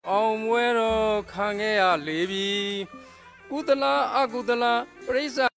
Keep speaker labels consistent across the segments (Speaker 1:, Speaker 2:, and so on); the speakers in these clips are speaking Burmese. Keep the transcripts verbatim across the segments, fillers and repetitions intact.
Speaker 1: အောင်ပွဲတော်ခံခဲ့ရလေပြီကုသလအကုသလပရိစ္ဆာ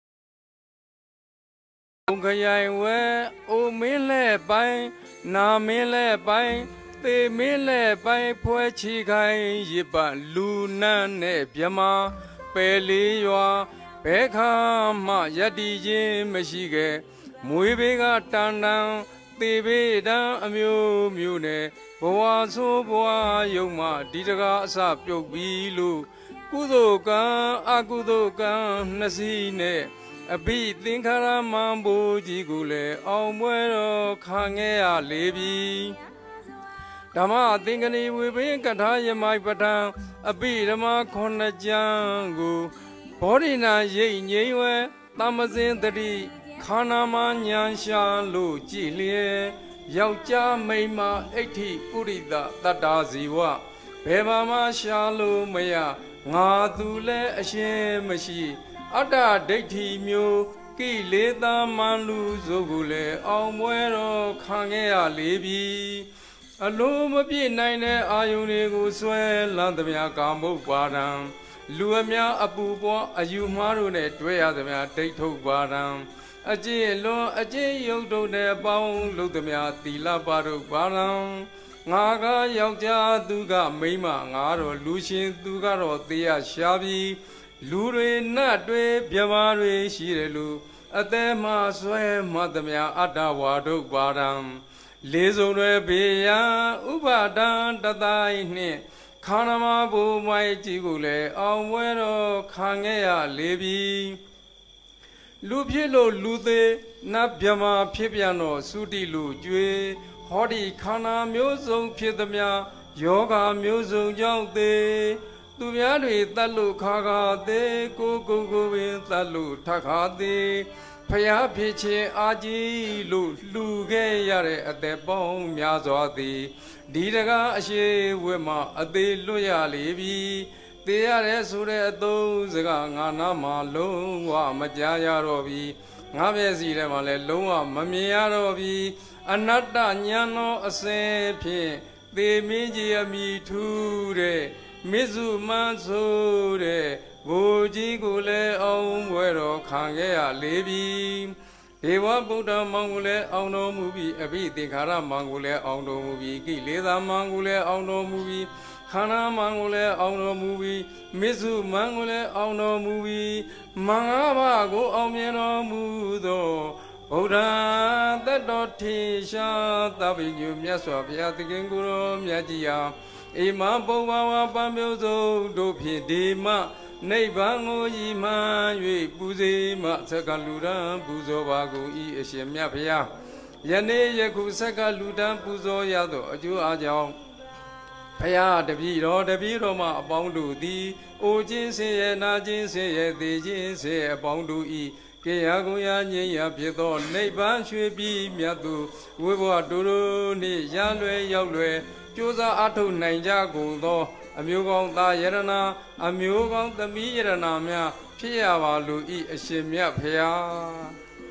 Speaker 1: ဘုံခရိုင်ဝဲအိုမင်းလဲပိုင်းနာမင်းလဲပိုင်းသေမင်းလဲပိုင်းဖွဲချီခိုင်ရစ်ပတ်လူနန်းနဲ့မြမပယ်လေးရွာဘဲခါမှယက်တီချင်းမရှိခဲ့မွေးဘေးကတန်တန်သေဘေးတန်းအမျိုးမျိုးနဲ့ဘဝဆိုးဘဝယုံမှဒီတကားအစပြုတ်ပြီးလို့ကုသိုလ်ကံအကုသိုလ်ကံနှစ်စီးနဲ့အဘိသင်္ခါရမံဘူကြီးကိုလည်းအောင်ပွဲတော်ခံခဲ့ရလေပြီဓမ္မသင်္ကနီဝေဘင်းကထာယမိုက်ပထံအဘိဓမ္မခုနှစ်ကျမ်းကိုဘောဓိနာရိတ်ငြိမ်ဝဲတမစင်တတိခန္ဓာမညာရှာလို့ကြည်လျက်ယောက်ျားမိန်းမအဋ္ဌိပုရိသတတ္တာဇီဝဘယ်မှာမှရှာလို့မရငါသူလဲအရှင်မရှိအတ္တဒိဋ္ဌိမျိုးကိလေသာမန်လူဆိုကိုလေအောင်ပွဲတော်ခံခဲ့ရလေပြီအလိုမပြည့်နိုင်တဲ့အာယုန်တွေကိုဆွဲလန်းသမျှကာမုတ်ပါဒံလူအများအပူပွားအယူမှားတို့နဲ့တွေ့ရသမျှဒိဋ္ဌုပါဒံအကျင့်လွန်အကျင့်ယုတ်တုတဲ့ပေါင်းလို့သမျှသီလပါတို့ပါဒံငါကယောက်ျားသူကမိန်းမငါတော့လူရှင်သူကတော့သေရရှားပြီးလူတွေနတ်တွေပြမာတွေရှိတယ်လို့အသက်မှဆွဲမှသမျှအတ္တဝါဒုပါဒံလေးစုံတွေဘေးရန်ဥပါဒံတတိုင်းနှင့်ခန္ဓာမဘူမိုက်ကြီးကိုလည်းအောင်ပွဲတော်ခံခဲ့ရလေပြီလူဖြစ်လို့လူသေးနတ်မြမာဖြစ်ပြန်တော့သုတိလူကျွေးဟောဒီခန္ဓာမျိုးစုံဖြစ်သမျှယောဂမျိုးစုံကြောင့်သေးသူများတွေတတ်လို့ခါခါသေးကိုကိုကိုပင်တတ်လို့ထခါသေးဖျားဖြစ်ခြင်းအာကြီးလို့လှူခဲ့ရတဲ့အသက်ပေါင်းများစွာသည်ဒီတကားအရှိဝဲမှာအသေးလွတ်ရလေပြီသေရတဲ့ဆိုတဲ့အသုံးစကားငါနာမှာလုံးဝမကြားရတော့ပြီငါမျက်စိထဲမှာလည်းလုံးဝမမြင်ရတော့ပြီအနတ္တဉာဏ်တော်အစဉ်ဖြင့်သေမင်းကြီးအမိထူးတဲ့မေဇုမန်ဆိုတဲ့ဘိုလ်ကြီးကိုလည်းအောင်ပွဲတော်ခံခဲ့ရလေပြီဒေဝဗုဒ္ဓမောင်ကိုလည်းအောင်တော်မူပြီးအဘိသင်္ခါရမောင်ကိုလည်းအောင်တော်မူပြီးကိလေသာမောင်ကိုလည်းအောင်တော်မူပြီးခန္ဓာမောင်ကိုလည်းအောင်တော်မူပြီးမေဇုမန်ကိုလည်းအောင်တော်မူပြီးမင်္ဂဘာကိုအောင်မြင်တော်မူသောဗုဒ္ဓတတ္တော်ထေရှာသဗ္ဗညုမြတ်စွာဘုရားသခင်ကိုယ်တော်မြတ်ကြီးဟာအိမပုဗ္ဗဝါပံမျိုးစုံတို့ဖြင့်ဒီမနိဗ္ဗာန်ကိုရည်မှန်း၍ပူဇေမဆက်ကလူရန်ပူဇော်ပါကုန်၏အရှင်မြတ်ဘုရားယနေ့ယခုဆက်ကလူတန်းပူဇော်ရသောအကျိုးအားကြောင့်ဘုရားတပည့်တော်တပည့်တော်မှအပေါင်းတို့သည်အိုခြင်းဆင်းရဲနာခြင်းဆင်းရဲသေခြင်းဆင်းရဲအပေါင်းတို့၏ကေယကုယငြိမ်းရာဖြစ်သောနိဗ္ဗာန်ရွှေပြီးမြတ်သူဝိဘဝတို့တို့နှင့်ရလွယ်ရောက်လွယ်ကြိုးစားအထုတ်နိုင်ကြကုန်သောအမျိုးကောင်းသားယရနာအမျိုးကောင်းသမီးယရနာများဖြစ်ရပါလို့ဤအရှင်မြတ်ဖျား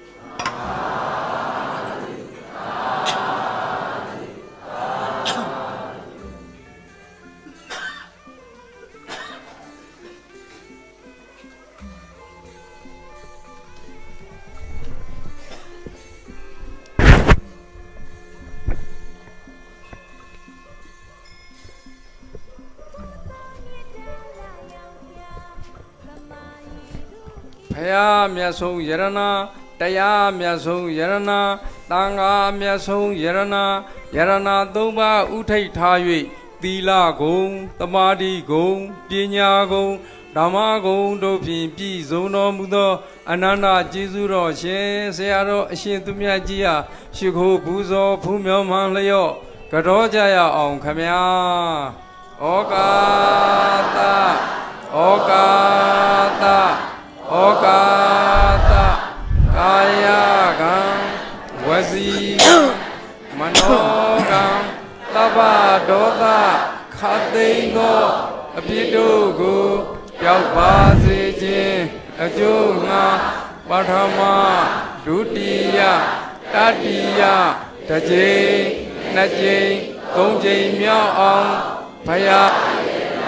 Speaker 1: ဘုရားမြတ်ဆုံးယရနာတရားမြတ်ဆုံးယရနာသံဃာမြတ်ဆုံးယရနာယရနာသုံးပါးဥထိတ်ထား၍သီလဂုံသမာဓိဂုံပညာဂုံဓမ္မဂုံတို့ဖြင့်ပြည့်စုံတော်မူသောအနန္တကျေးဇူးတော်ရှင်ဆရာတော်အရှင်သူမြတ်ကြီးဟာရှိခိုးပူဇော်ဖူးမြော်မှန်လျော့ကြောကြရအောင်ခမညာဩကာသဩကာသဩကာသကာယကံဝစီမနောကံသဗ္ဗဒောသခသိန်းသောအပြစ်တို့ကိုပျောက်ပါစေခြင်းအကျိုးငါပထမဒုတိယတတိယတစ်ကြိမ်နှစ်ကြိမ်သုံးကြိမ်မြောက်အောင်ဘုရား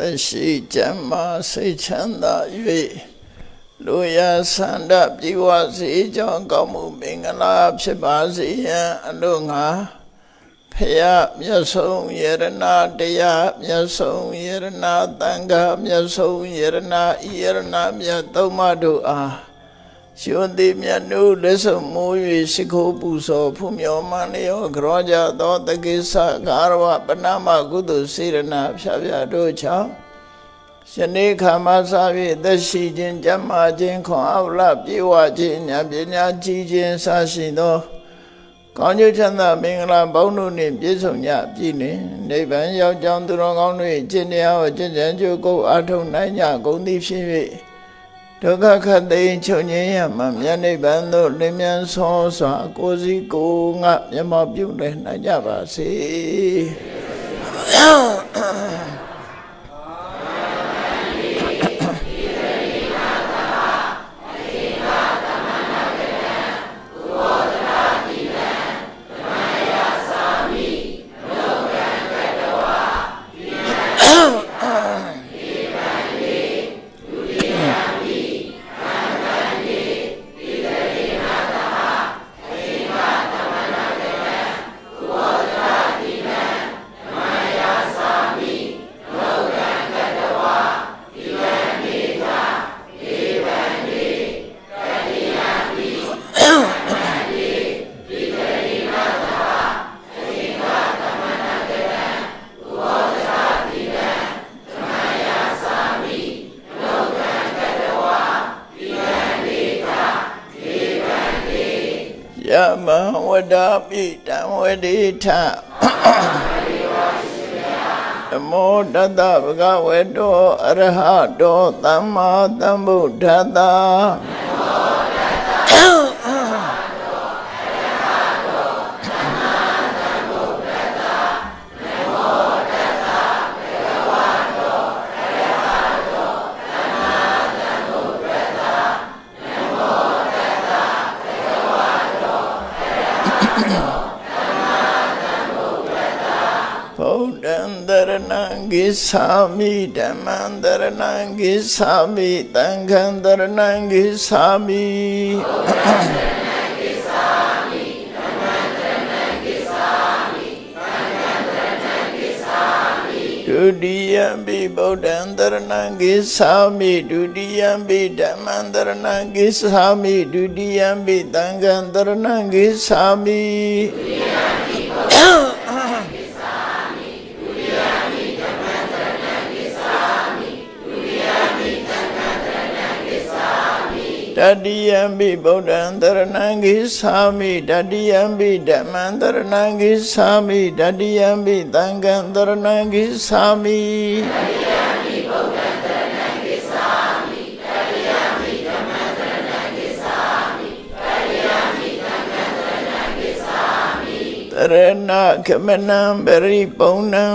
Speaker 2: ရှိကျမ်းမာစိတ်ချမ်းသာ၍လူရဆန္ဒပြေဝစေကြောင်းကောင်းမှုမင်္ဂလာဖြစ်ပါစေရန်အလို့ငါဖယားမြတ်ဆုံးယရနာတရားမြတ်ဆုံးယရနာသံဃာမြတ်ဆုံးယရနာဤယရနာမြတ်သုံးပါးတို့အားရှင်သည်မြတ်နုလက်ဆောင်မိုး၍ရှိခိုးပူဇော်ဖူးမြော်မှန်လျောကြောကြသောတကိစ္စဂါရဝပဏမကုသိုလ်စေရနာဖြာဖြာတို့ကြောင့်ယနေ့ခါမှစ၍သက်ရှိခြင်းကျမ်းမာခြင်းခွန်အားလပြေဝခြင်းဉာဏ်ပညာကြီးခြင်းစရှိသောကောင်းကျိုးချမ်းသာမင်္ဂလာပေါင်းတို့နှင့်ပြည့်စုံကြပြီနှင့်နိဗ္ဗာန်ရောက်ကြောင်းသူတော်ကောင်းတို့ကျင့်တရားကိုကျင့်ကြံကြိုးကိုအားထုတ်နိုင်ကြကုန်သည်ဖြစ်၍ဒုက္ခခတ်သိမ်းချုပ်ငြိမ်းရမှမြတ်နိဗ္ဗာန်သို့လင်းမြန်ဆောစွာကိုယ်စီကိုယ်ငါမျက်မှောက်ပြုလည်နိုင်ကြပါစေယမဝဒပိတံဝတိထနမောတတဗုဒ္ဓဝေတောအရဟတောသမ္မာသမ္ဗုဒ္ဓတ္တဂိသာမိဓမ္မံတရဏံဂိသာမိသံဃံတရဏံဂိသာမိဒုတိယံပိဗုဒ္ဓံတရဏံဂိသာမိဒုတိယံပိဓမ္မံတရဏံဂိသာမိဒုတိယံပိသံဃံတရဏံဂိသာမိတတိယံပိဗုဒ္ဓံတရဏံဂိသာမိတတိယံပိဓမ္မံတရဏံဂိသာမိတတိယံပိသံဃံတရဏံဂိသာမိတတိယံပိဗုဒ္ဓံတရဏံဂိသာမိတတိယံပိဓမ္မံတရဏံဂိသာမိတတိယံပိသံဃံတရဏံဂိသာမိတရဏခမနံပရိပုံဏံ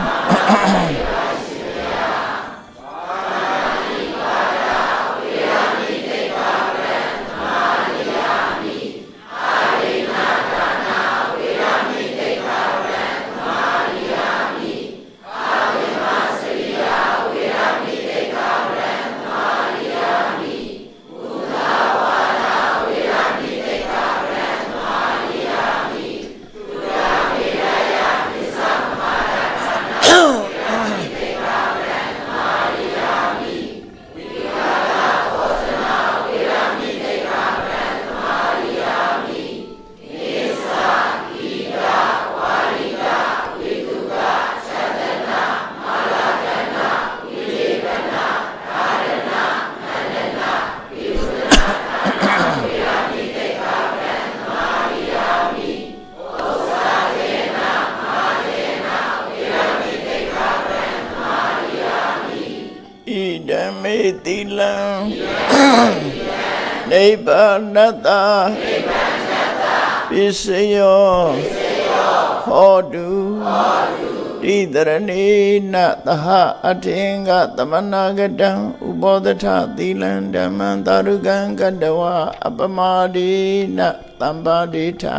Speaker 2: သီလံနိဗ္ဗာနတ္တပစ္စယောဟောတုတိတရဏေနသဟအထင်္ဂသမနာကတံဥပောဒထသီလံဓမ္မံသာရုကံကတဝအပမဒိနသံပါဒိဋ္ဌာ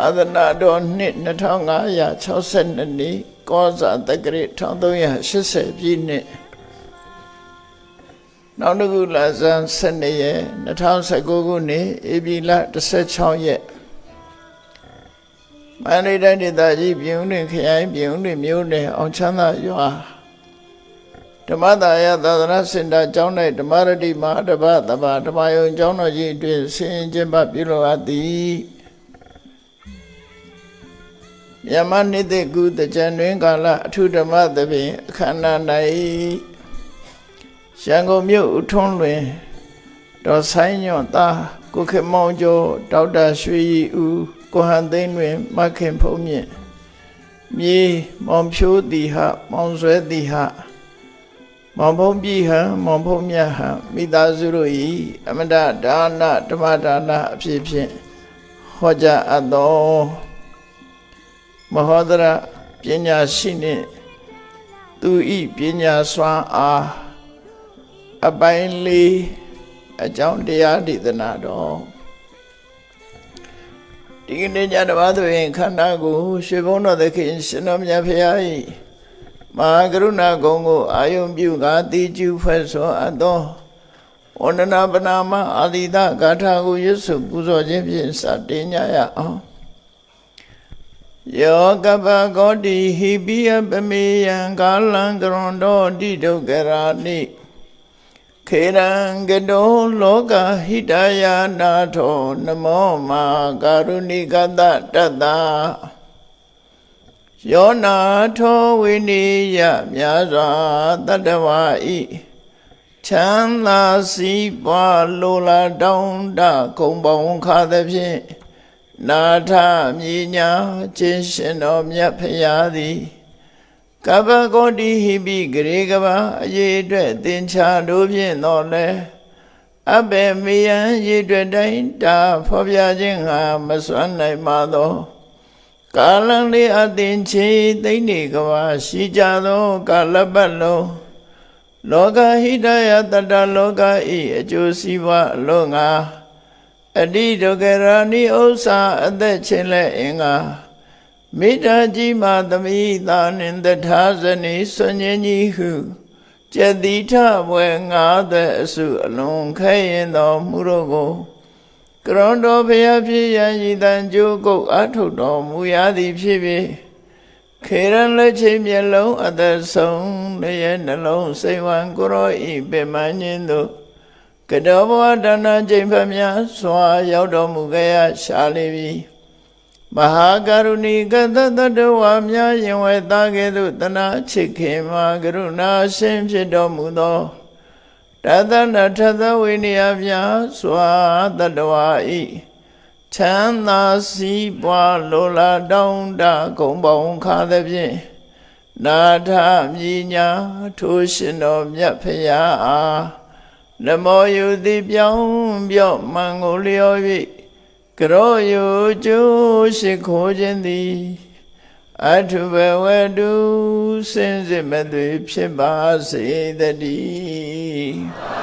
Speaker 2: သာသနာတော်နှစ်နှစ်ထောင်ငါးရာခြောက်ဆယ်နှစ်နှစ်ကောဇာတက္ကရာတစ်ထောင်သုံးရာရှစ်ဆယ်ပြည့်နှစ်နောက်တစ်ခုလဆန်းဆယ်နှစ်ရက်နှစ်ထောင်ဆယ်ကိုခုနှစ်ဧပြီလတစ်ဆယ်ခြောက်ရက်မန္တလေးတိုင်းဒေသကြီးပြည်ဦးလွင်ခရိုင်ပြည်ဦးလွင်မြို့နယ်အောင်ချမ်းသာရွာဓမ္မသာယသာသနာစင်တာကျောင်း၌ဓမ္မရတိမဟာဓမ္မသဘာဓမ္မယုံကျောင်းတော်ကြီးအတွင်းဆင်ကျင်းပပြုလုပ်အပ်သည်မြန်မာနှစ်သက်ကူတကြံတွင်ကာလအထုဓမ္မသဖြင့်အခမ်းအနား၌ရန်ကုန်မြို့ဦးထွန်းလွင်တော်ဆိုင်ညွန့်သားကိုခေမောင်ကျော်ဒေါက်တာရွှေရီဦးကိုဟန်သိန်းတွင်မခင်ဖုံးမြင့်မြေမောင်ဖြိုးတီဟမောင်ဆွဲတီဟမောင်ဖုံးပြည်ဟမောင်ဖုံးမြတ်ဟမိသားစုတို့၏အမတဒါနဓမ္မဒါနအဖြစ်ဖြင့်ဟောကြားအပ်သောမဟောဒရပညာရှိနှင့်သူဤပညာစွမ်းအားအပိုင်းလေးအကြောင်းတရားဒေသနာတော်ဒီကနေ့ညတပါးတွင်ခန္ဓာကိုရွှေဘုန်းတော်သခင်ရှင်တော်မြတ်ဖရာ၏မဟာကရုဏာဂုဏ်ကိုအာယုံပြုကာတိကျူဖွဲ့ဆိုအပ်သောဝန္ဒနာပနာမအာတိတဂါထာကိုရွတ်ဆိုပူဇော်ခြင်းဖြင့်စတင်ကြရအောင်ယောကပကောတိဟိပိယပမေယံကာလံကရွန်တောတိဒုက္ခရာနိခေရံကတောလောကဟိတယာနာထောနမောမာကာရုဏိကတတတ္တယောနာထောဝိနိယမြာစွာတတ္တဝါဤချမ်းသာစီးပွားလိုလားတောင်းတခုံပေါင်းခါသဖြင့်နာထမြညာခြင်းရှင်တော်မြတ်ဖရာသည်ကပ္ပကောတိဟိပိဂရေကဘာအရေးအတွက်သင်္ချာတို့ဖြင့်တော်လဲအဘေမေယံရေးအတွက်တိုင်းတာဖော်ပြခြင်းဟာမစွမ်းနိုင်ပါသောကာလံလေးအသင်ချေသိမ့်နေကဘာရှိကြသောကာလပတ်လုံးလောကဟိတယတတ္တလောကဤအကျိုးစီးပွားအလို့ငါအတိဒုက္ခရာနိဥ္စာအသက်ချင်းလဲအင်္ဂါမေတ္တာကြီးမှသမိသာနှင့်တထာဇနိဆွညင်းကြီးဟုကျက်တိထဘွယ်ငါးသက်အစုအလုံးခဲရင်တော်မူတော့ကိုကရွန်တော်ဘုရားဖြစ်ရန်ဤတန်ကြိုးကုတ်အထုတ်တော်မူရသည်ဖြစ်ဖြစ်ခေရန်လက်ချိန်မျက်လုံးအသက်ဆုံးရဲ့နှလုံးစိတ်ဝံကိုရောဤပင်မညင်းတို့ကတောဘဝဒါနချိန်ဖတ်များစွာရောက်တော်မူခဲ့ရရှာလိပြီမဟာကရုဏီကတတ္တဝါများရင်ဝဲသားကဲ့သို့တနာချစ်ခင်မှာကရုဏာရှင်ဖြစ်တော်မူသောတသနာထသဝိနည်းများစွာတတ္တဝါဤချမ်းသာစီးပွားလိုလားတောင်းတခုံပေါင်းခါသဖြင့်နာထမြညာထိုရှင်တော်မြတ်ဖရာအားနမောယုတိပြောင်းပြော့မှန်ကိုလျော်၍ကရောယုကျိုးရှိခိုးခြင်းသည်အထုဘဝတုစင်စစ်မသွေဖြစ်ပါစေတည်း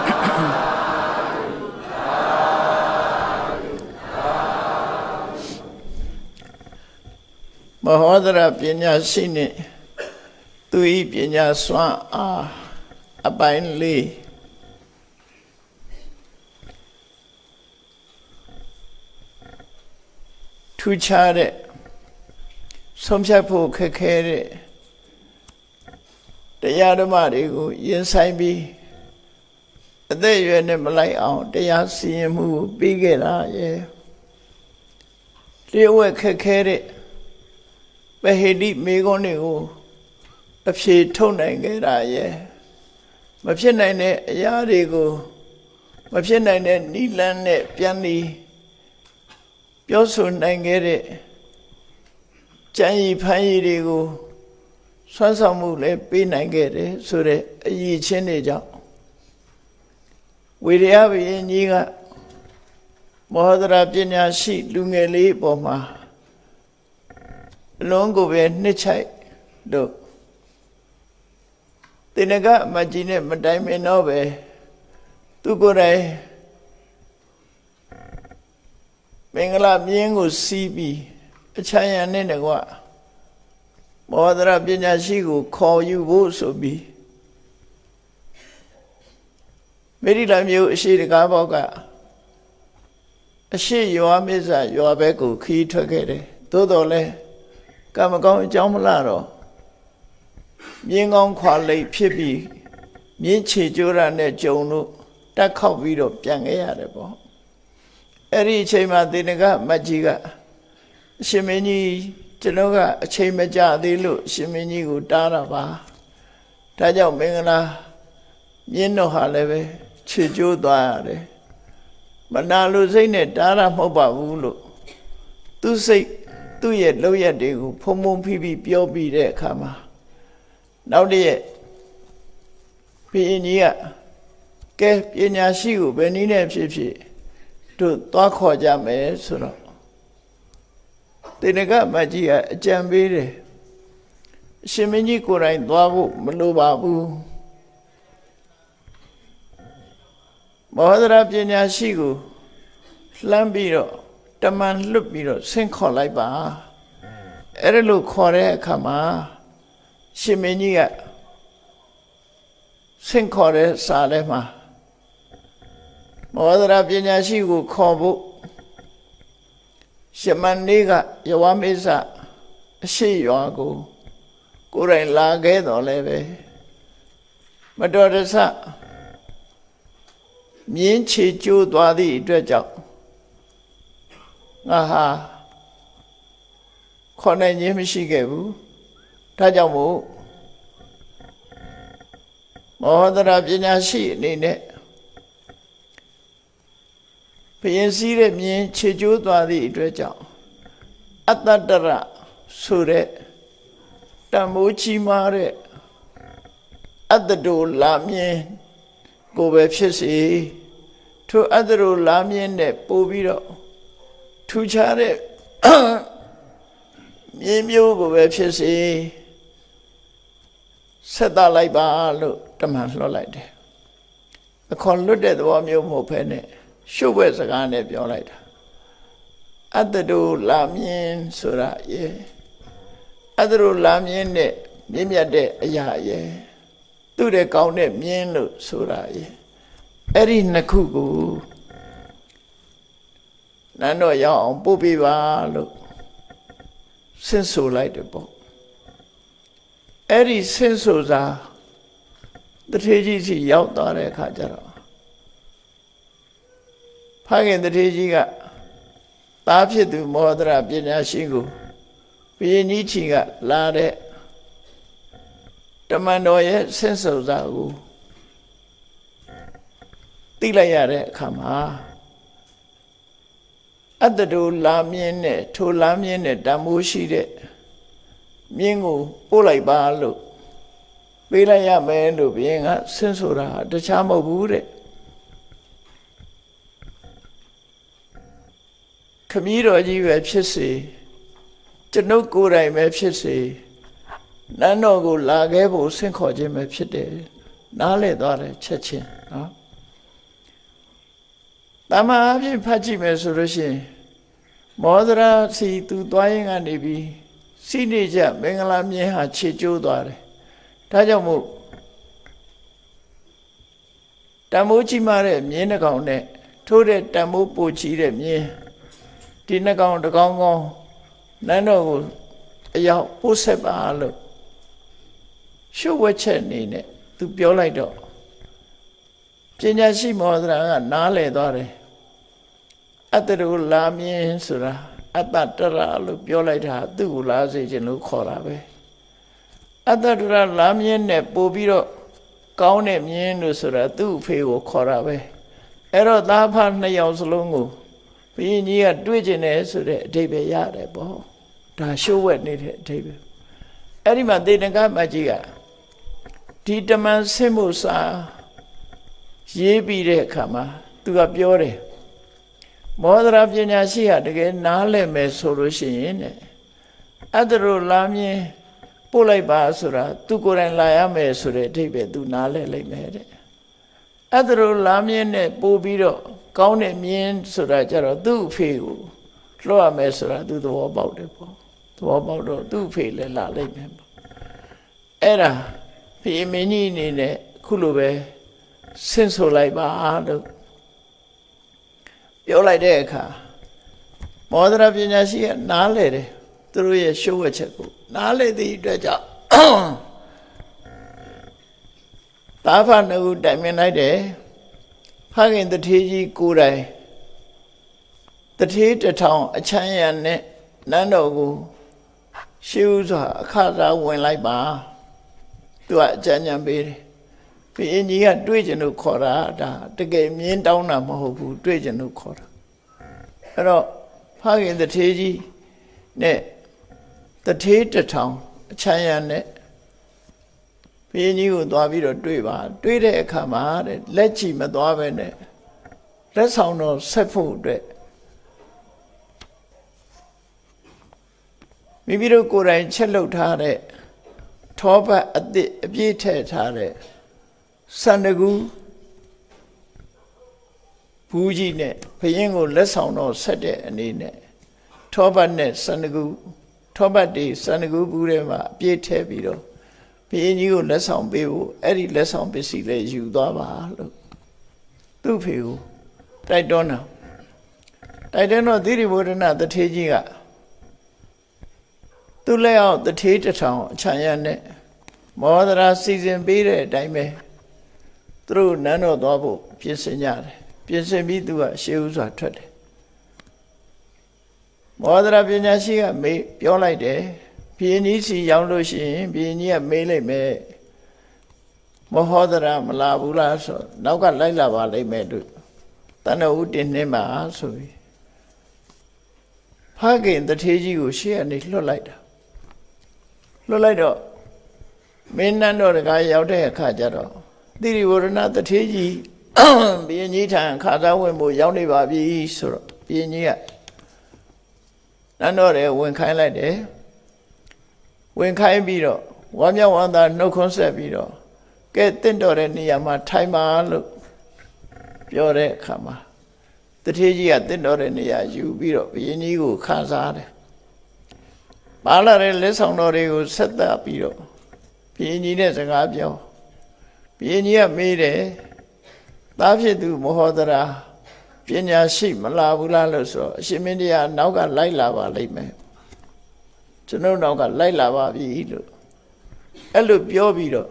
Speaker 2: မဟောဒရပညာရှိနှင့်သူဤပညာစွမ်းအားအပိုင်းလေးထူးခြားတဲ့ဆုံးဖြတ်ဖို့ခက်ခဲတဲ့တရားဓမ္မတွေကိုရင်ဆိုင်ပြီးအသက်အရွယ်နဲ့မလိုက်အောင်တရားစီရင်မှုပြီးခဲ့တာရဲ့လျှို့ဝှက်ခက်ခဲတဲ့ပဟိတိမေခွန်းတွေကိုအဖြေထုတ်နိုင်ခဲ့တာရဲ့မဖြစ်နိုင်တဲ့အရာတွေကိုမဖြစ်နိုင်တဲ့နိလန်းနဲ့ပြန်ပြီးပြောဆိုနိုင်ခဲ့တဲ့ကြံ့ရည်ဖန်ရည်တွေကိုဆွမ်းဆောင်မှုလည်းပေးနိုင်ခဲ့တယ်ဆိုတဲ့အရည်ချင်းတွေကြောင့်ဝိရိယဘုရင်ကြီးကမောဟဒရာပညာရှိလူငယ်လေးပေါ်မှာအလုံးကိုပဲနှစ်ချိုက်လို့တင်ငကအမကြီးနဲ့မတိုင်မင်တော့ပဲသူကိုယ်တိုင်မင်္ဂလာမြင်းကိုစီးပြီးအချမ်းရံနဲ့တကွမောဒရာပညာရှိကိုခေါ်ယူဖို့ဆိုပြီးမေရိလမျိုးအရှိတကားဘောက်ကအရှိရွာမေဇရွာဘက်ကိုခီးထွက်ခဲ့တယ်သို့တော်လည်းကံမကောင်းအကြောင်းမလားတော့မြင်းကောင်းခွာလိပ်ဖြစ်ပြီးမြင်းချေကျိုးရနဲ့ကြုံလို့တက်ခောက်ပြီးတော့ပြန်ခဲ့ရတယ်ပေါ့အဲ့ဒီအချိန်မှာသေနကမတ်ကြီးကအရှင်မင်းကြီးကျွန်တော်ကအချိန်မကြသေးလို့အရှင်မင်းကြီးကိုတားတာပါဒါကြောင့်မင်္ဂလာမြင်းတော်ဟာလည်းပဲချေကျိုးသွားရတယ်မနာလိုစိတ်နဲ့တားတာမဟုတ်ပါဘူးလို့သူစိတ်သူ့ရဲ့လောက်ရက်တွေကိုဖုံဖုံဖိဖိပြောပြီးတဲ့အခါမှာနောက်တည့်ဘုရင်ကြီးကကဲပညာရှိကိုဘယ်နည်းနဲ့ဖြစ်ဖြစ်တို့သွားခေါ်ကြမယ်ဆိုတော့တေနကမကြီးကအကြံပေးတယ်အရှင်မင်းကြီးကိုယ်တိုင်သွားဖို့မလိုပါဘူးမောဟဒရာပညာရှိကိုလှမ်းပြီးတော့တမန်လွတ်ပြီးတော့ဆင့်ခေါ်လိုက်ပါအဲ့ဒါလို့ခေါ်တဲ့အခါမှာရှင်မင်းကြီးကဆင့်ခေါ်တဲ့စာထဲမှာမောဟဒရာပညာရှိကိုခေါ်ဖို့ရှမန်လေးကယဝမေဇအရှိရွာကိုကိုယ်တိုင်လာခဲ့တော်လဲပဲမတော်တဆမြင်းချေကျိုးသွားသည့်အတွက်ကြောင့်ငါဟာခေါ်နိုင်ခြင်းမရှိခဲ့ဘူးဒါကြောင့်မို့မောဟဒရာပညာရှိအနေနဲ့ဘုရင်စည်းတဲ့မြင်းချေကျိုးသွားသည့်အတွက်ကြောင့်အတ္တတရဆိုတဲ့တမိုးချီမာတဲ့အတ္တတိုလာမြင်းကိုပဲဖြစ်စေထိုအတ္တတိုလာမြင်းနဲ့ပို့ပြီးတော့ထူခြားတဲ့မြင်းမျိုးကိုပဲဖြစ်စေဆက်သလိုက်ပါလို့တမန်လွှတ်လိုက်တယ်အခွန်လွတ်တဲ့သဘောမျိုးမဟုတ်ဘဲနဲ့ရှုပ်ဝဲစကားနဲ့ပြောလိုက်တာအတ္တတိုလာမြင်းဆိုတာရေအတ္တတိုလာမြင်းနဲ့မြင့်မြတ်တဲ့အရာရေသူ့တဲ့ကောင်းတဲ့မြင်းလို့ဆိုတာရေအဲ့ဒီနှစ်ခုကိုနန်းတော်ရောက်အောင်ပို့ပေးပါလို့ဆင့်ဆိုလိုက်တယ်ပေါ့အဲ့ဒီဆင့်ဆိုစာတထေကြီးစီရောက်သွားတဲ့အခါကျတော့ဖခင်တထေကြီးကသားဖြစ်သူမောဒရာပညာရှိကိုဘုရင်ကြီးကြီးကလာတဲ့တမန်တော်ရဲ့ဆင့်ဆိုစာကိုသိလိုက်ရတဲ့အခါမှာအတ္တတိုလာမြင်းနဲ့ထိုလာမြင်းနဲ့တန်မိုးရှိတဲ့မြင်းကိုပို့လိုက်ပါလို့ပေးလိုက်ရမယ်လို့ဘုရင်ကဆင့်ဆိုတာတခြားမဟုတ်ဘူးတဲ့ခမည်းတော်ကြီးပဲဖြစ်စေကျွန်ုပ်ကိုယ်တိုင်ပဲဖြစ်စေနန်းတော်ကိုလာခဲ့ဖို့ဆင့်ခေါ်ခြင်းပဲဖြစ်တယ်နားလည်သွားတယ်ချက်ချင်းနော်တမန်အဖြစ်ဖတ်ကြည့်မယ်ဆိုလို့ရှိရင်မောဒရာစီသူသွားရင်ကနေပြီးစီနေကြမင်္ဂလာမြင်းဟာခြေကျိုးသွားတယ်ဒါကြောင့်မို့တမိုးကြီးမာတဲ့မြင်းတစ်ကောင်နဲ့ထိုးတဲ့တမိုးပိုကြီးတဲ့မြင်းဒီနှစ်ကောင်တစ်ကောင်ကောင်နန်းတော်ကိုအရောက်ပို့ဆက်ပါလို့ရှုပ်ဝဲချက်နေနဲ့သူပြောလိုက်တော့ပညာရှိမောဒရာကနားလည်သွားတယ်အတ္တရူလာမြင်းဆိုတာအတ္တတရလို့ပြောလိုက်တာသူ့ကိုလာစေခြင်းလို့ခေါ်တာပဲအတ္တတရလာမြင်းနဲ့ပို့ပြီးတော့ကောင်းတဲ့မြင်းလို့ဆိုတာသူ့အဖေကိုခေါ်တာပဲအဲ့တော့သားဖနှစ်ယောက်စလုံးကိုဘုရင်ကြီးကတွေ့ကျင်တယ်ဆိုတဲ့အဓိပ္ပာယ်ရတယ်ပေါ့ဒါရှုပ်ဝက်နေတဲ့အဓိပ္ပာယ်အဲ့ဒီမှာသေနကမကြီးကဒီတမန်ဆင့်မှုစာရေးပြီးတဲ့အခါမှာသူကပြောတယ်မောဒရာပညာရှိဟာတကယ်နားလည်မယ်ဆိုလို့ရှိရင်တဲ့အတ္တရလာမြင်းပို့လိုက်ပါဆိုတာသူကိုယ်တိုင်လာရမယ်ဆိုတဲ့အဓိပ္ပာယ်သူနားလည်လိုက်မယ်တဲ့အတ္တရလာမြင်းနဲ့ပို့ပြီးတော့ကောင်းတဲ့မြင်းဆိုတာကြတော့သူ့အဖေကိုလွှတ်ရမယ်ဆိုတာသူသဘောပေါက်တယ်ပေါ့သဘောပေါက်တော့သူ့ဖေလည်းလာလိုက်မယ်ပေါ့အဲ့ဒါဖေမင်းကြီးအနေနဲ့ခုလိုပဲဆင့်ဆိုလိုက်ပါလို့ပြောလိုက်တဲ့အခါမောဒရာပညာရှိကနားလေတယ်သူတို့ရဲ့ရှုပ်ဝက်ချက်ကိုနားလေသည့်အတွက်ကြောင့်တာဖနုတိုင်မြင်လိုက်တယ်ဖခင်တထေးကြီးကိုယ်တိုင်တထေးတထောင်အချမ်းရံနဲ့နန်းတော်ကိုရှေးဥစွာအခါစားဝင်လိုက်ပါသူကအကြံဉာဏ်ပေးတယ်ဘုရင်ကြီးကတွေ့ကျင်လို့ခေါ်တာဒါတကယ်မြင်းတောင်းတာမဟုတ်ဘူးတွေ့ကျင်လို့ခေါ်တာအဲ့တော့ဖခင်တထေးကြီးနဲ့တထေးတထောင်အချမ်းရံနဲ့ဘုရင်ကြီးကိုသွားပြီးတော့တွေ့ပါတွေ့တဲ့အခါမှာတဲ့လက်ချီမသွားပဲနဲ့လက်ဆောင်တော်ဆက်ဖို့အတွက်မိမိတို့ကိုယ်တိုင်ချက်လုပ်ထားတဲ့ထောပတ်အသစ်အပြည့်ထည့်ထားတဲ့စန္ဒကူဘူးကြီးနဲ့ဘုရင်ကိုလက်ဆောင်တော်ဆက်တဲ့အနေနဲ့ထောပတ်နဲ့စန္ဒကူထောပတ်တွေစန္ဒကူဘူးထဲမှာအပြည့်ထည့်ပြီးတော့ဘုရင်ကြီးကိုလက်ဆောင်ပေးဖို့အဲ့ဒီလက်ဆောင်ပစ္စည်းလေးယူသွားပါလို့သူ့ဖေကိုတိုက်တွန်းတာတိုက်တွန်းတော့သီရိဘုဒ္ဓနာတထေးကြီးကသူလက်အောက်တထေးတထောင်အချမ်းရံနဲ့မောဒရာစီစဉ်ပေးတဲ့အတိုင်းပဲသူတို့နန်းတော်သွားဖို့ပြင်ဆင်ကြတယ်ပြင်ဆင်ပြီးသူကရှေးဥစွာထွက်တယ်မောဒရာပညာရှိကမေးပြောလိုက်တယ်ဘုရင်ကြီးစီရောက်လို့ရှိရင်ဘုရင်ကြီးကမေးလိုက်မယ်မောဟဒရာမလာဘူးလားဆိုနောက်ကလိုက်လာပါလိမ့်မယ်လို့တဏှုတင်နှင်းပါဆိုပြီးဖခင်တထေးကြီးကိုရှေ့ကနေလွှတ်လိုက်တာလွှတ်လိုက်တော့မင်းနန်းတော်တကားရောက်တဲ့အခါကျတော့သီရိဝရဏတထေးကြီးဘုရင်ကြီးထံခါသားဝင်ဖို့ရောက်နေပါပြီဆိုတော့ဘုရင်ကြီးကနန်းတော်ထဲဝင်ခိုင်းလိုက်တယ်ဝင်ခိုင်းပြီးတော့ဝါမြောက်ဝမ်းသာနှုတ်ခွန်းဆက်ပြီးတော့ကဲတင့်တော်တဲ့နေရာမှာထိုင်ပါလို့ပြောတဲ့အခါမှာတထေးကြီးကတင့်တော်တဲ့နေရာယူပြီးတော့ဘုရင်ကြီးကိုခါစားတယ်ပါလာတဲ့လက်ဆောင်တော်တွေကိုဆက်သက်ပြီးတော့ဘုရင်ကြီးနဲ့စကားပြောဘုရင်ကြီးကမေးတယ်သားဖြစ်သူမောဟဒရာပညာရှိမလာဘူးလားလို့ဆိုတော့အရှင်မင်းတရားနောက်ကလိုက်လာပါလိမ့်မယ်ကျွန်တော်နောက်ကလိုက်လာပါပြီလို့အဲ့လိုပြောပြီးတော့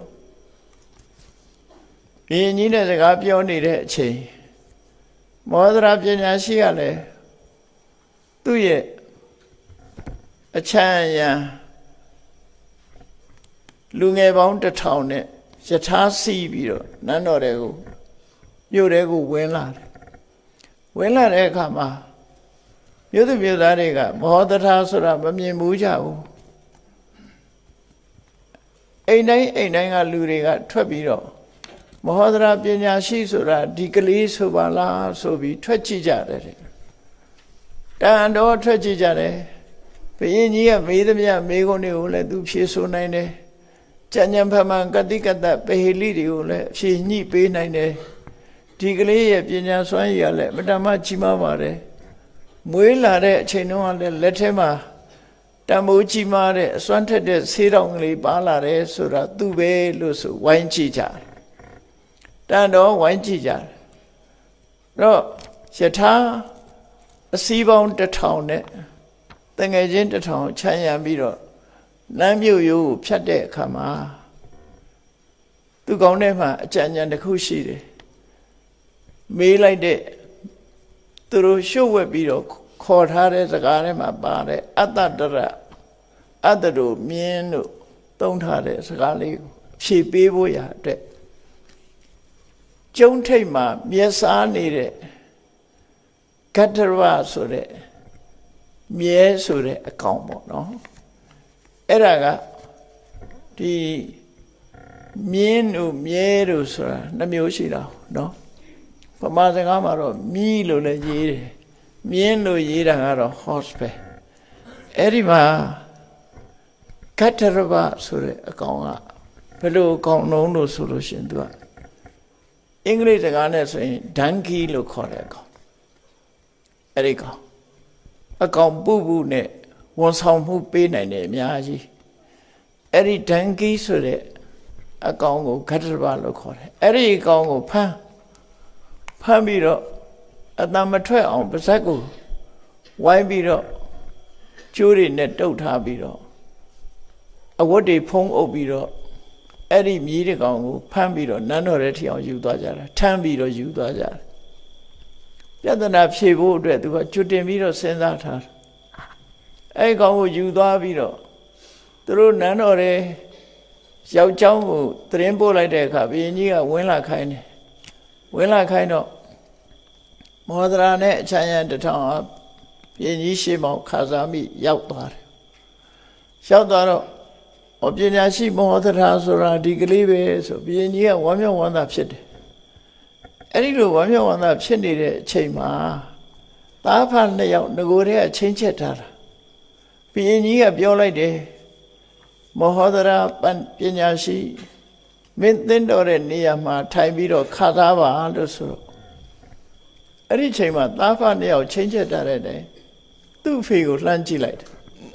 Speaker 2: ဘုရင်ကြီးနဲ့စကားပြောနေတဲ့အချိန်မောဒရာပညာရှိကလည်းသူ့ရဲ့အချမ်းရံလူငယ်ပေါင်းတစ်ထောင်နဲ့ယထာစီးပြီးတော့နန်းတော်တွေကိုမြို့တွေကိုဝင်လာတယ်ဝင်လာတဲ့အခါမှာမြို့သူမြို့သားတွေကမောဒရာဆိုတာမမြင်ဘူးကြဘူးအိမ်တိုင်းအိမ်တိုင်းကလူတွေကထွက်ပြီးတော့မောဒရာပညာရှိဆိုတာဒီကလေးဆိုပါလားဆိုပြီးထွက်ကြည့်ကြတယ်တန်တော်ထွက်ကြည့်ကြတယ်ဘုရင်ကြီးကမေးသမျှမေးခွန်းတွေကိုလည်းသူဖြေဆိုနိုင်တယ်ကြံ့ကြံ့ဖမှန်ကတိကတပဟေလိတွေကိုလည်းဖြေညှိပေးနိုင်တယ်ဒီကလေးရဲ့ပညာစွမ်းရည်ကလည်းအမတမကြီးမားပါတယ်မွေးလာတဲ့အချိန်တုန်းကလည်းလက်ထဲမှာတံမိုးကြီးမားတဲ့အစွမ်းထက်တဲ့ဆေးတောင်ကလေးပါလာတယ်ဆိုတာသူပဲလို့ဆိုဝိုင်းကြည့်ကြတယ်တန်တော်ဝိုင်းကြည့်ကြတယ်တော့ယထာအစည်းပေါင်းတစ်ထောင်နဲ့တငယ်ချင်းတစ်ထောင်ချမ်းရံပြီးတော့နန်းမြို့ရိုးကိုဖြတ်တဲ့အခါမှာသူကောင်းထဲမှာအကြံဉာဏ်တစ်ခုရှိတယ်မေးလိုက်တဲ့သူတို့ရှုပ်ဝက်ပြီးတော့ခေါ်ထားတဲ့စကားထဲမှာပါတဲ့အတ္တတရအတ္တတို့မြင်းတို့သုံးထားတဲ့စကားလေးကိုဖြေပေးဖို့ရတဲ့ကျုံထိတ်မှာမျက်စားနေတဲ့ဂတ္တရဝဆိုတဲ့မြဲဆိုတဲ့အကောင်ပေါ့နော်အဲ့ဒါကဒီမြင်းတို့မြဲတို့ဆိုတာနှမျိုးရှိတာနော်ဗမာစကားမှာတော့မြီးလို့လည်းရေးတယ်မြင်းလို့ရေးတာကတော့ horse ပဲအဲ့ဒီမှာဂတ္တရဝဆိုတဲ့အကောင်ကဘယ်လိုအကောင်လုံးလို့ဆိုလို့ရှင်သူကအင်္ဂလိပ်စကားနဲ့ဆိုရင် donkey လို့ခေါ်တဲ့အကောင်အဲ့ဒီကောင်အကောင်ပုပုနဲ့ဝန်ဆောင်မှုပေးနိုင်တယ်အများကြီးအဲ့ဒီဒံကိဆိုတဲ့အကောင်ကိုဂတ္တရလို့ခေါ်တယ်အဲ့ဒီအကောင်ကိုဖမ်းဖမ်းပြီးတော့အတမထွက်အောင်ပါဇက်ကိုဝိုင်းပြီးတော့ကျိုးတွေနဲ့တုပ်ထားပြီးတော့အဝတ်တွေဖုံးအုပ်ပြီးတော့အဲ့ဒီမြည်တဲ့ကောင်ကိုဖမ်းပြီးတော့နန်းတော်ရဲ့ထီအောင်ယူသွားကြတာထမ်းပြီးတော့ယူသွားကြတယ်ပြဿနာဖြေဖို့အတွက်သူကကျွတ်တင်ပြီးတော့စဉ်းစားထားတယ်အဲ့ကောင်ကိုယူသွားပြီးတော့သူတို့နန်းတော်ရဲ့ယောက်ျောင်းကိုတရင်ပို့လိုက်တဲ့အခါဘုရင်ကြီးကဝင်လာခိုင်းတယ်ဝင်လာခိုင်းတော့မောဒရာနဲ့အချမ်းရံတထောင်ဘုရင်ကြီးရှေ့မောင်ခါစားမိရောက်သွားတယ်ရောက်သွားတော့အပညာရှိမောဒရာဆိုတာဒီကလေးပဲဆိုဘုရင်ကြီးကဝမ်းမြောက်ဝမ်းသာဖြစ်တယ်အဲ့ဒီလိုဝမ်းမြောက်ဝမ်းသာဖြစ်နေတဲ့အချိန်မှာသားဖနှစ်ယောက်ငကိုယ်တည်းကချင်းချက်ထားတာဘုရင်ကြီးကပြောလိုက်တယ်မောဒရာပညာရှိမင်းသင်တော်တဲ့နေရာမှာထိုင်ပြီးတော့ခါသားပါလို့ဆိုတော့အဲ့ဒီချိန်မှာသားဖနှစ်ယောက်ချင်းချက်ထားတဲ့တိုင်သူ့ဖေကိုလှမ်းကြည့်လိုက်တယ်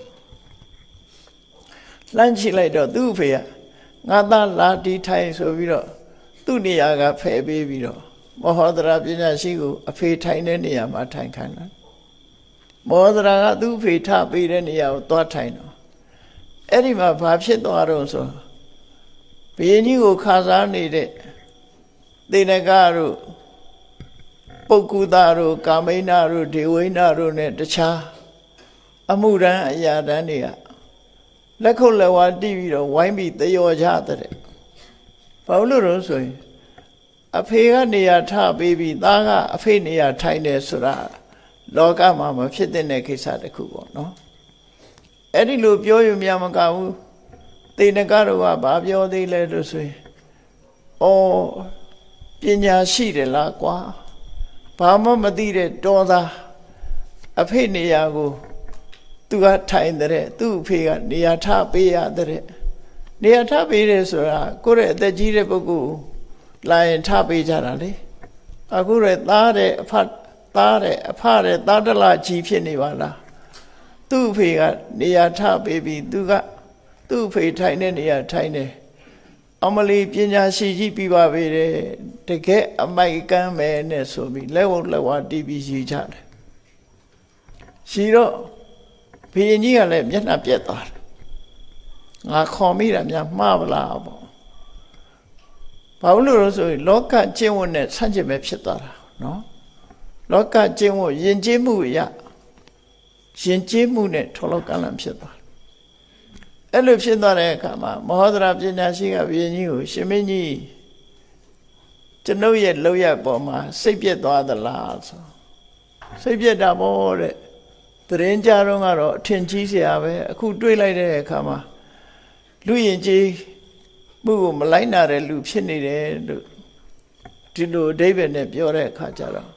Speaker 2: လှမ်းကြည့်လိုက်တော့သူ့ဖေကငါသားလာတီးထိုင်ဆိုပြီးတော့သူ့နေရာကဖယ်ပေးပြီးတော့မောဒရာပညာရှိကိုအဖေထိုင်တဲ့နေရာမှာထိုင်ခိုင်းတာမောဒရာကသူ့ဖေထပေးတဲ့နေရာကိုသွားထိုင်တော့အဲ့ဒီမှာဘာဖြစ်သွားတော့ဆိုဘုရင်ကြီးကိုခါစားနေတဲ့သေနဂတို့ပုဂ္ဂုသားတို့ကာမိဏတို့ဒေဝိဏတို့နဲ့တခြားအမှုရန်အရာတန်းတွေကလက်ခုပ်လက်ဝါးတီးပြီးတော့ဝိုင်းပြီးတယောကြတဲ့ဘာလို့လို့ဆိုရင်အဖေကနေရာထပေးပြီးသားကအဖေနေရာထိုင်တယ်ဆိုတာလောကမှာမဖြစ်တဲ့ကိစ္စတခုပေါ့နော်အဲ့ဒီလိုပြောယူမြမကဘူးသေနဂတို့ကဘာပြောသေးလဲလို့ဆိုရင်ဩပညာရှိတယ်လားကွာဘာမှမသိတဲ့တော်သားအဖေနေရာကိုသူကထိုင်တဲ့သူ့အဖေကနေရာထပေးရတဲ့နေရာထပေးတယ်ဆိုတာကိုယ့်ရဲ့အသက်ကြီးတဲ့ပုဂ္ဂိုလ်လာရင်ထပေးကြတာလေအခုရဲ့သားတဲ့အဖသားတဲ့အဖတဲ့သားတလားကြီးဖြစ်နေပါလားသူ့အဖေကနေရာထပေးပြီးသူကသူ့အဖေထိုင်တဲ့နေရာထိုင်တယ်အမလီပညာရှိကြီးပြပါပေတယ်တကယ်အမိုက်ကမ်းမယ်နဲ့ဆိုပြီးလက်ဝတ်လက်ဝါတီးပြီးရှိကြတယ်ရှိတော့ဘုရင်ကြီးကလည်းမျက်နှာပြက်သွားတယ်ငါခေါ်မိတာများမှားပလားပေါ့ဘာလို့လဲဆိုရင်လောကကျင့်ဝတ်နဲ့ဆန့်ကျင်ပဲဖြစ်သွားတာနော်လောကကျင့်ဝတ်ယဉ်ကျေးမှုအရယဉ်ကျေးမှုနဲ့ထောလောကလန်ဖြစ်သွားအဲ့လိုဖြစ်သွားတဲ့အခါမှာမဟောဒရာပညာရှိကဘုရင်ကြီးကိုရှင်မင်းကြီးကျွန်ုပ်ရဲ့လောက်ရပေါ်မှာစိတ်ပြက်သွားသလားဆိုစိတ်ပြက်တာပေါ့တဲ့တရင်ကြတော့ကတော့အထင်ကြီးเสียပဲအခုတွေးလိုက်တဲ့အခါမှာလူရင်ကြီးမှုကိုမလိုက်နာတဲ့လူဖြစ်နေတယ်လို့ဒီလိုအဓိပ္ပာယ်နဲ့ပြောတဲ့အခါကျတော့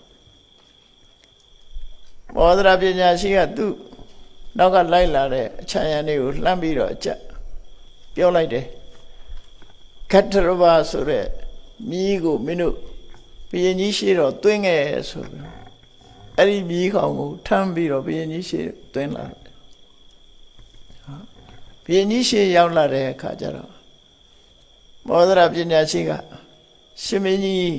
Speaker 2: မောဒရာပညာရှိကသူ့နောက်ကလိုက်လာတဲ့အချမ်းရံတွေကိုလှမ်းပြီးတော့အကျပြောလိုက်တယ်ဂတ္ထရဝဆိုတဲ့မြည်ကိုမင်းတို့ဘုရင်ကြီးရှိတော့တွင်းခဲ့ဆိုပြီးအဲ့ဒီမြည်ကောင်ကိုထမ်းပြီးတော့ဘုရင်ကြီးရှိတွင်းလာတယ်ဘုရင်ကြီးရှိရောက်လာတဲ့အခါကျတော့မောဒရာပညာရှိကရှင်မင်းကြီး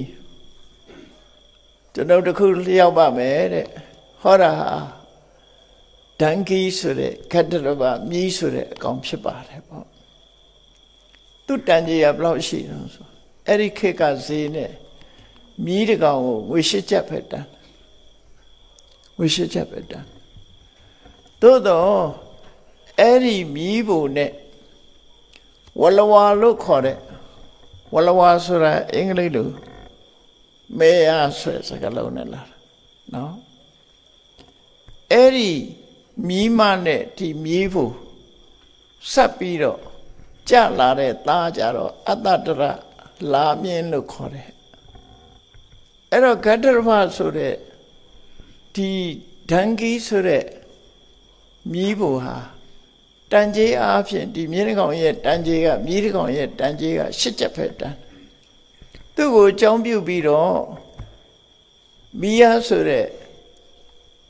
Speaker 2: ကျွန်တော်တခုလျှောက်ပါမယ်တဲ့ဟောတာဟာဒံကိဆိုတဲ့ခတ္တရဘမြည်ဆိုတဲ့အကောင်ဖြစ်ပါတယ်ပေါ့သူတန်ကြီးကဘယ်လောက်ရှိတော့ဆိုအဲ့ဒီခေတ်ကဈေးနဲ့မြည်တကောင်ကိုငွေရှစ်ချက်ပဲတန်းငွေရှစ်ချက်ပဲတန်းသို့တော့အဲ့ဒီမြည်ဖို့နဲ့ဝလဝါလို့ခေါ်တဲ့ဝလဝါဆိုတာအင်္ဂလိပ်လိုမေယာဆိုတဲ့စကားလုံးနဲ့လာနော်အဲ့ဒီမြီးမနဲ့ဒီမြီးဖို့ဆက်ပြီးတော့ကြလာတဲ့သားကြတော့အတ္တတရလာမြင်လို့ခေါ်တယ်အဲ့တော့ဂတ္တရမဆိုတဲ့ဒီဒံကိဆိုတဲ့မြီးဖို့ဟာတန်ကြေးအားဖြင့်ဒီမြင်းကောင်ရဲ့တန်ကြေးကမြင်းကောင်ရဲ့တန်ကြေးကရှစ်ချက်ပဲတန်သူ့ကိုအကြောင်းပြုပြီးတော့မိယာဆိုတဲ့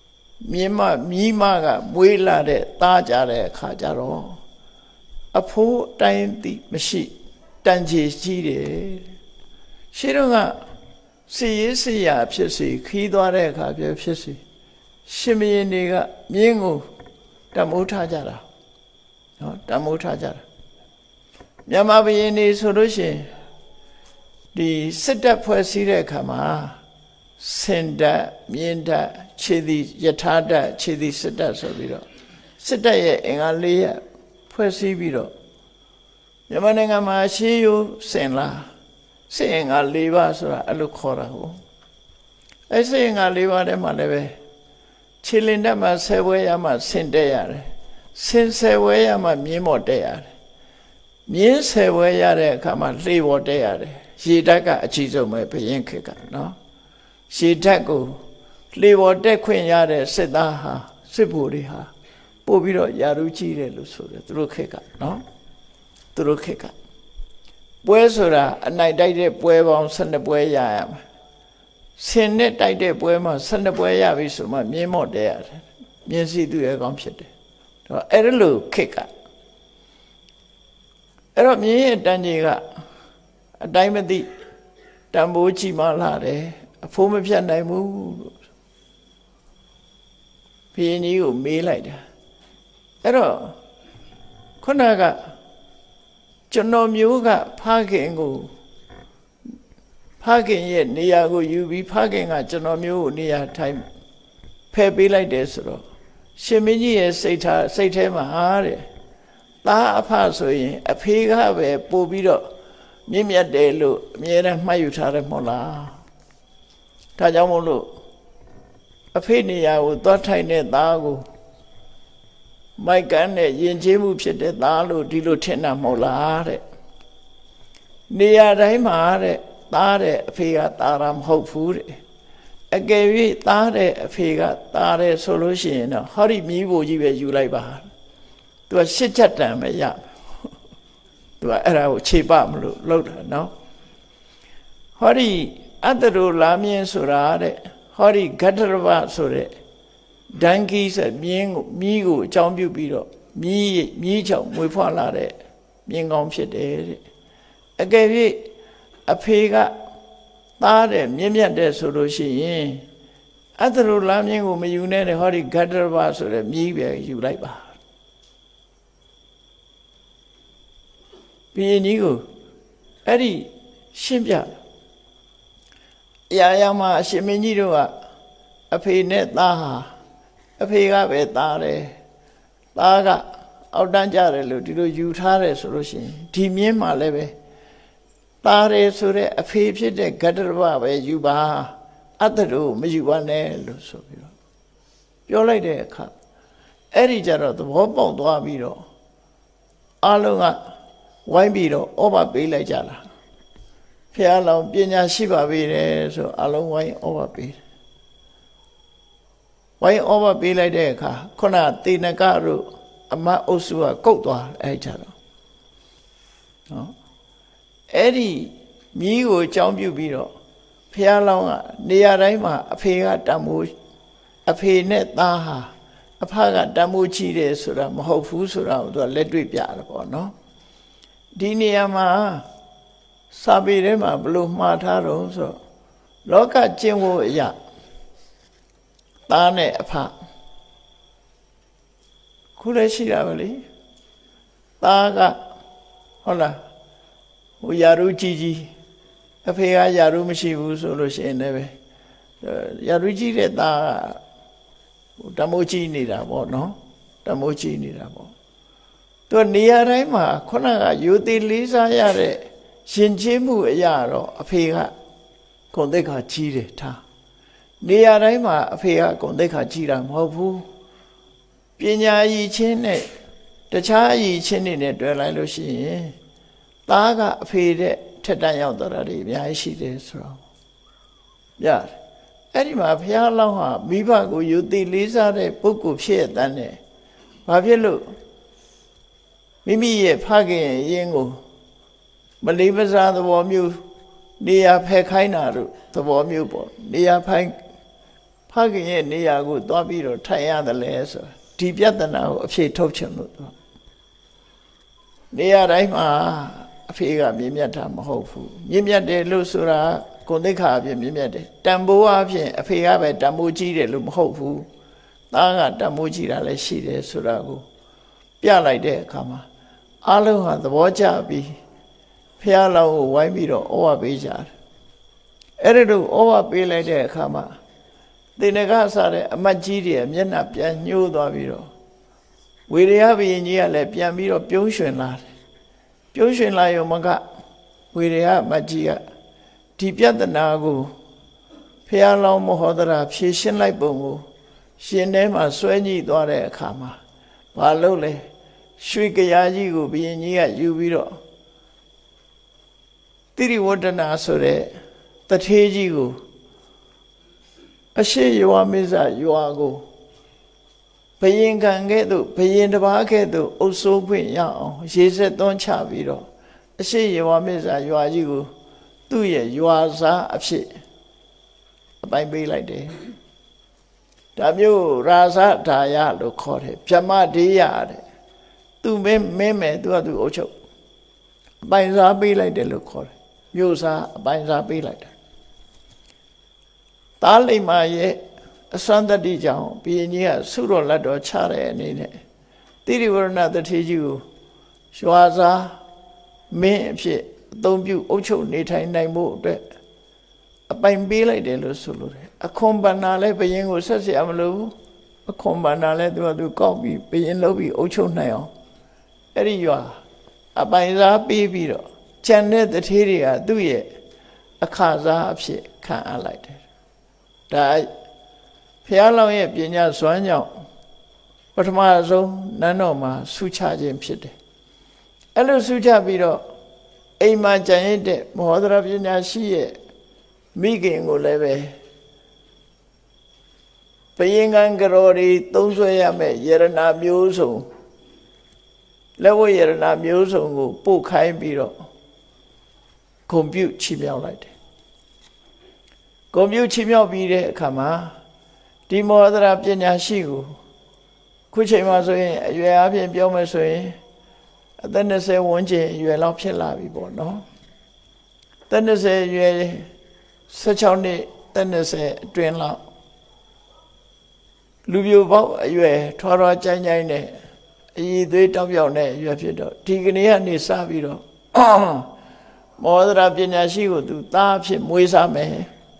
Speaker 2: မြင်းမမြီးမကမွေးလာတဲ့သားကြတဲ့အခါကျတော့အဖိုးတိုင်းသိမရှိတန်ချေကြီးတယ်ရှင်းတော့ကစီရေးစီရဖြစ်စီခီးသွားတဲ့အခါဖြစ်စီရှင်မင်းတွေကမြင်းကိုတမိုးထားကြတာနော်တမိုးထားကြတာမြန်မာဘုရင်တွေဆိုလို့ရှိရင်ဒီစစ်တပ်ဖွဲ့စည်းတဲ့အခါမှာစင်တပ်မြင်းတပ်ခြေသည်ယထာတပ်ခြေသည်စစ်တပ်ဆိုပြီးတော့စစ်တပ်ရဲ့အင်္ဂါ၄ရပ်ဖွဲ့စည်းပြီးတော့မြန်မာနိုင်ငံမှာရှေးရိုးစင်လာစစ်အင်္ဂါ၄ပါးဆိုတာအဲ့လိုခေါ်တာဟုတ်အဲ့စစ်အင်္ဂါ၄ပါးထဲမှာလည်းပဲခြေလင်တပ်မှာဆယ်ဘွဲရမှဆင်တက်ရတယ်ဆင်ဆယ်ဘွဲရမှမြင်းမော်တက်ရတယ်မြင်းဆယ်ဘွဲရတဲ့အခါမှာလှေပေါ်တက်ရတယ်ရေတပ်ကအကြီးဆုံးပဲဘုရင်ခေတ်ကနော်ရေတပ်ကိုလှေပေါ်တက်ခွင့်ရတဲ့စစ်သားဟာစစ်ဗိုလ်တွေဟာပို့ပြီးတော့ယာရုကြီးတယ်လို့ဆိုတယ်သူတို့ခေတ်ကနော်သူတို့ခေတ်ကပွဲဆိုတာအနိုင်တိုက်တဲ့ပွဲပေါင်း၁၂ပွဲရရမှာဆင်နဲ့တိုက်တဲ့ပွဲမှာ၁၂ပွဲရပြီဆိုမှမြင်းမော့တဲရတယ်မြင်းစီသူရဲ့ကောင်းဖြစ်တယ်တော့အဲ့ဒါလို့ခေတ်ကအဲ့တော့မြင်းရဲ့တန်ကြီးကအတိုင်းမသိတန်ဖိုးကြီးမှလာတယ်အဖိုးမဖြတ်နိုင်ဘူးလို့ဘုရင်ကြီးကိုမေးလိုက်တာအဲ့တော့ခုနကကျွန်တော်မျိုးကဖခင်ကိုဖခင်ရဲ့နေရာကိုယူပြီးဖခင်ကကျွန်တော်မျိုးကိုနေရာထိုင်ဖယ်ပေးလိုက်တယ်ဆိုတော့ရှင်မင်းကြီးရဲ့စိတ်ထားစိတ်ထဲမှာဟာတဲ့သားအဖဆိုရင်အဖေကပဲပို့ပြီးတော့မြင့်မြတ်တယ်လို့အမြဲတမ်းမှတ်ယူထားတယ်မဟုတ်လားဒါကြောင့်မို့လို့အဖေနေရာကိုသွားထိုင်တဲ့သားကိုမိုက်ကန်နဲ့ယဉ်ကျေးမှုဖြစ်တဲ့သားလို့ဒီလိုထင်တာမဟုတ်လားတဲ့နေရာတိုင်းမှာတဲ့သားတဲ့အဖေကသားတာမဟုတ်ဘူးတဲ့အကယ်၍သားတဲ့အဖေကသားတယ်ဆိုလို့ရှိရင်တော့ဟောဒီမြည်ဖို့ကြီးပဲယူလိုက်ပါသူကရှစ်ချက်တန်ပဲရသူကအဲ့ဒါကိုခြေပမလို့လှုပ်တာနော်ဟောဒီအတ္တရလာမြင်းဆိုတာတဲ့ဟောဒီဂတ္တရဝဆိုတဲ့ဒန်ကီဆိုမြင်းကိုမြီးကိုအကြောင်းပြုပြီးတော့မြီးမြီးချောင်မွေးဖွားလာတဲ့မြင်းကောင်းဖြစ်တယ်တဲ့အကယ်၍အဖေကသားတဲ့မြင့်မြတ်တဲ့ဆိုလို့ရှိရင်အတ္တရလာမြင်းကိုမယူနဲ့တဲ့ဟောဒီဂတ္တရဝဆိုတဲ့မြီးပဲယူလိုက်ပါဘုရင်ကြီးကိုအဲ့ဒီရှင်းပြအရာရာမှာအရှင်မင်းကြီးတို့ကအဖေနဲ့သားဟာအဖေကပဲသားတယ်သားကအောက်တန်းကြတယ်လို့ဒီလိုယူထားတယ်ဆိုလို့ရှိရင်ဒီမြင်းမှာလည်းပဲသားတယ်ဆိုတဲ့အဖေဖြစ်တဲ့ဂတ္တရဝပဲယူပါအတ္တတို့မယူပါနဲ့လို့ဆိုပြီးတော့ပြောလိုက်တဲ့အခါအဲ့ဒီကြတော့သဘောပေါက်သွားပြီးတော့အလုံးကဝိုင်းပြီးတော့ဩဘာပေးလိုက်ကြတာဖះလောင်ပညာရှိပါပေတယ်ဆိုအလုံးဝိုင်းဩဘာပေးတယ်ဝိုင်းဩဘာပေးလိုက်တဲ့အခါခုနတေနကတို့အမအုပ်စုကကုတ်သွားအဲ့ကြတော့နော်အဲ့ဒီမြီးကိုအကြောင်းပြုပြီးတော့ဖះလောင်ကနေရာတိုင်းမှာအဖေကတမိုးအဖေနဲ့သားဟာအဖကတမိုးချီတယ်ဆိုတာမဟုတ်ဘူးဆိုတာကိုသူကလက်တွေ့ပြတယ်ပေါ့နော်ဒီနေရာမှာစာပေထဲမှာဘလို့မှားထားတော့ဆိုလောကကျင့်ဝတ်အရာသားနဲ့အဖခုလည်းရှိတာပဲလေသားကဟုတ်လားဟိုယာရုကြီးကြီးအဖေကယာရုမရှိဘူးဆိုလို့ရှိရင်လည်းပဲယာရုကြီးတဲ့သားကဟိုတမိုးကြီးနေတာပေါ့နော်တမိုးကြီးနေတာပေါ့သူနေရာတိုင်းမှာခုနကယူသေးလေးစားရတဲ့ရှင်ချင်းမှုအရာတော့အဖေကဂုဏ်သိက္ခာကြီးတယ်ထားနေရာတိုင်းမှာအဖေကဂုဏ်သိက္ခာကြီးတာမဟုတ်ဘူးပညာရည်ချင်းနဲ့တခြားအရည်ချင်းတွေနဲ့တွဲလိုက်လို့ရှိရင်သားကအဖေတဲ့ထက်တန်းရောက်တော်တာတွေအများကြီးရှိတယ်ဆိုတော့ရတယ်အဲ့ဒီမှာဘုရားလောင်းဟာမိဘကိုယူသေးလေးစားတဲ့ပုဂ္ဂိုလ်ဖြစ်ရတဲ့နဲ့ဘာဖြစ်လို့မိမိရဲ့ဖခင်ရဲ့ယင်းကိုမလေးမစားသဘောမျိုးနေရာဖယ်ခိုင်းတာတို့သဘောမျိုးပေါ့နေရာဖိုင်ဖဖခင်ရဲ့နေရာကိုသွားပြီးတော့ထိုင်ရတယ်လဲဆိုဒီပြဿနာကိုအဖြေထုတ်ချင်လို့တော့နေရာတိုင်းမှာအဖေကမြင့်မြတ်တာမဟုတ်ဘူးမြင့်မြတ်တယ်လို့ဆိုတာကိုယ်သိက္ခာအပြင်မြင့်မြတ်တယ်တန်ဖိုးအပြင်အဖေကပဲတန်ဖိုးကြီးတယ်လို့မဟုတ်ဘူးသားကတန်ဖိုးကြီးတာလည်းရှိတယ်ဆိုတာကိုပြလိုက်တဲ့အခါမှာအလုံးဟာသဘောကျပြီးဖះလောင်းကိုဝိုင်းပြီးတော့ဩဝါပေးကြတယ်အဲ့ဒီလိုဩဝါပေးလိုက်တဲ့အခါမှာသေနကစားတဲ့အမတ်ကြီးတွေမျက်နှာပြန်ညှိုးသွားပြီးတော့ဝေရယဘုရင်ကြီးကလည်းပြန်ပြီးတော့ပြုံးရွှင်လာတယ်ပြုံးရွှင်လာရုံမကဝေရယအမတ်ကြီးကဒီပြဿနာကိုဖះလောင်းမဟောဒရာဖြေရှင်းလိုက်ပုံကိုရှင်ထဲမှာဆွဲညှိသွားတဲ့အခါမှာဘာလို့လဲရွှေကြရာကြီးကိုဘုရင်ကြီးကယူပြီးတော့တိရိဝတ္တနာဆိုတဲ့တထေးကြီးကိုအရှိရွာမစ္ဆရွာကိုဘယင်ခံခဲ့သို့ဘယင်တစ်ပါးခဲ့သို့အုပ်စိုးခွင့်ရအောင်ရေစက်သွန်းချပြီးတော့အရှိရွာမစ္ဆရွာကြီးကိုသူ့ရဲ့ရွာစားအဖြစ်အပိုင်ပေးလိုက်တယ်ဒါမျိုးရာဇဓာယလို့ခေါ်တယ်ဗြဟ္မဒေယတဲ့သူမင်းမင်းမယ်သူကသူအုပ်ချုပ်အပိုင်စားပေးလိုက်တယ်လို့ခေါ်တယ်မြို့စားအပိုင်စားပေးလိုက်တယ်သားလိမ္မာရဲ့အစွမ်းတတိကြောင့်ဘုရင်ကြီးကဆုတော်လက်တော်ချတဲ့အနေနဲ့တိရိဝရဏတထေးကြီးကိုရွာစားမင်းအဖြစ်အသုံးပြုအုပ်ချုပ်နေထိုင်နိုင်ဖို့အတွက်အပိုင်ပေးလိုက်တယ်လို့ဆိုလို့တယ်အခွန်ပဏ္ဏလည်းဘုရင်ကိုဆက်เสียမလို့အခွန်ပဏ္ဏလည်းသူကသူကောက်ပြီးဘုရင်လုပ်ပြီးအုပ်ချုပ်နိုင်အောင်အဲ့ဒီရွာအပိုင်စားပေးပြီးတော့ကျန်တဲ့တထေးတွေကသူ့ရဲ့အခါစားအဖြစ်ခံအပ်လိုက်တယ်ဒါဖះလောင်းရဲ့ပညာစွမ်းကြောင့်ပထမဆုံးနန်းတော်မှာဆုချခြင်းဖြစ်တယ်အဲ့လိုဆုချပြီးတော့အိမ်မှာကြံရတဲ့မဟောဒရာပညာရှိရဲ့မိခင်ကိုလည်းပဲဘယင်ကံကရော်ဒီသုံးဆွဲရမယ်ယရနာမျိုးစုံလက်ဝတ်ယရနာမျိုးစုံကိုပို့ခိုင်းပြီးတော့ဂုဏ်ပြုချီးမြှောက်လိုက်တယ်ဂုဏ်ပြုချီးမြှောက်ပြီးတဲ့အခါမှာဒီမောဒရာပညာရှိကိုခုချိန်မှာဆိုရင်အရွယ်အပြင်ပြောမယ်ဆိုရင်အသက်၂၀ဝန်းကျင်အရွယ်လောက်ဖြစ်လာပြီပေါ့နော်အသက်၂၀အရွယ်၁၆နှစ်အသက်၂၀အတွင်းလောက်လူပြိုပေါက်အရွယ်ထွားထွားကြိုင်းကြိုင်းနဲ့အည်သွေးတောက်ပြောက်နဲ့အရွယ်ဖြစ်တော့ဒီကနေ့ကနေစပြီးတော့မောဒရာပညာရှိကိုသူသားဖြစ်မွေးစားမယ်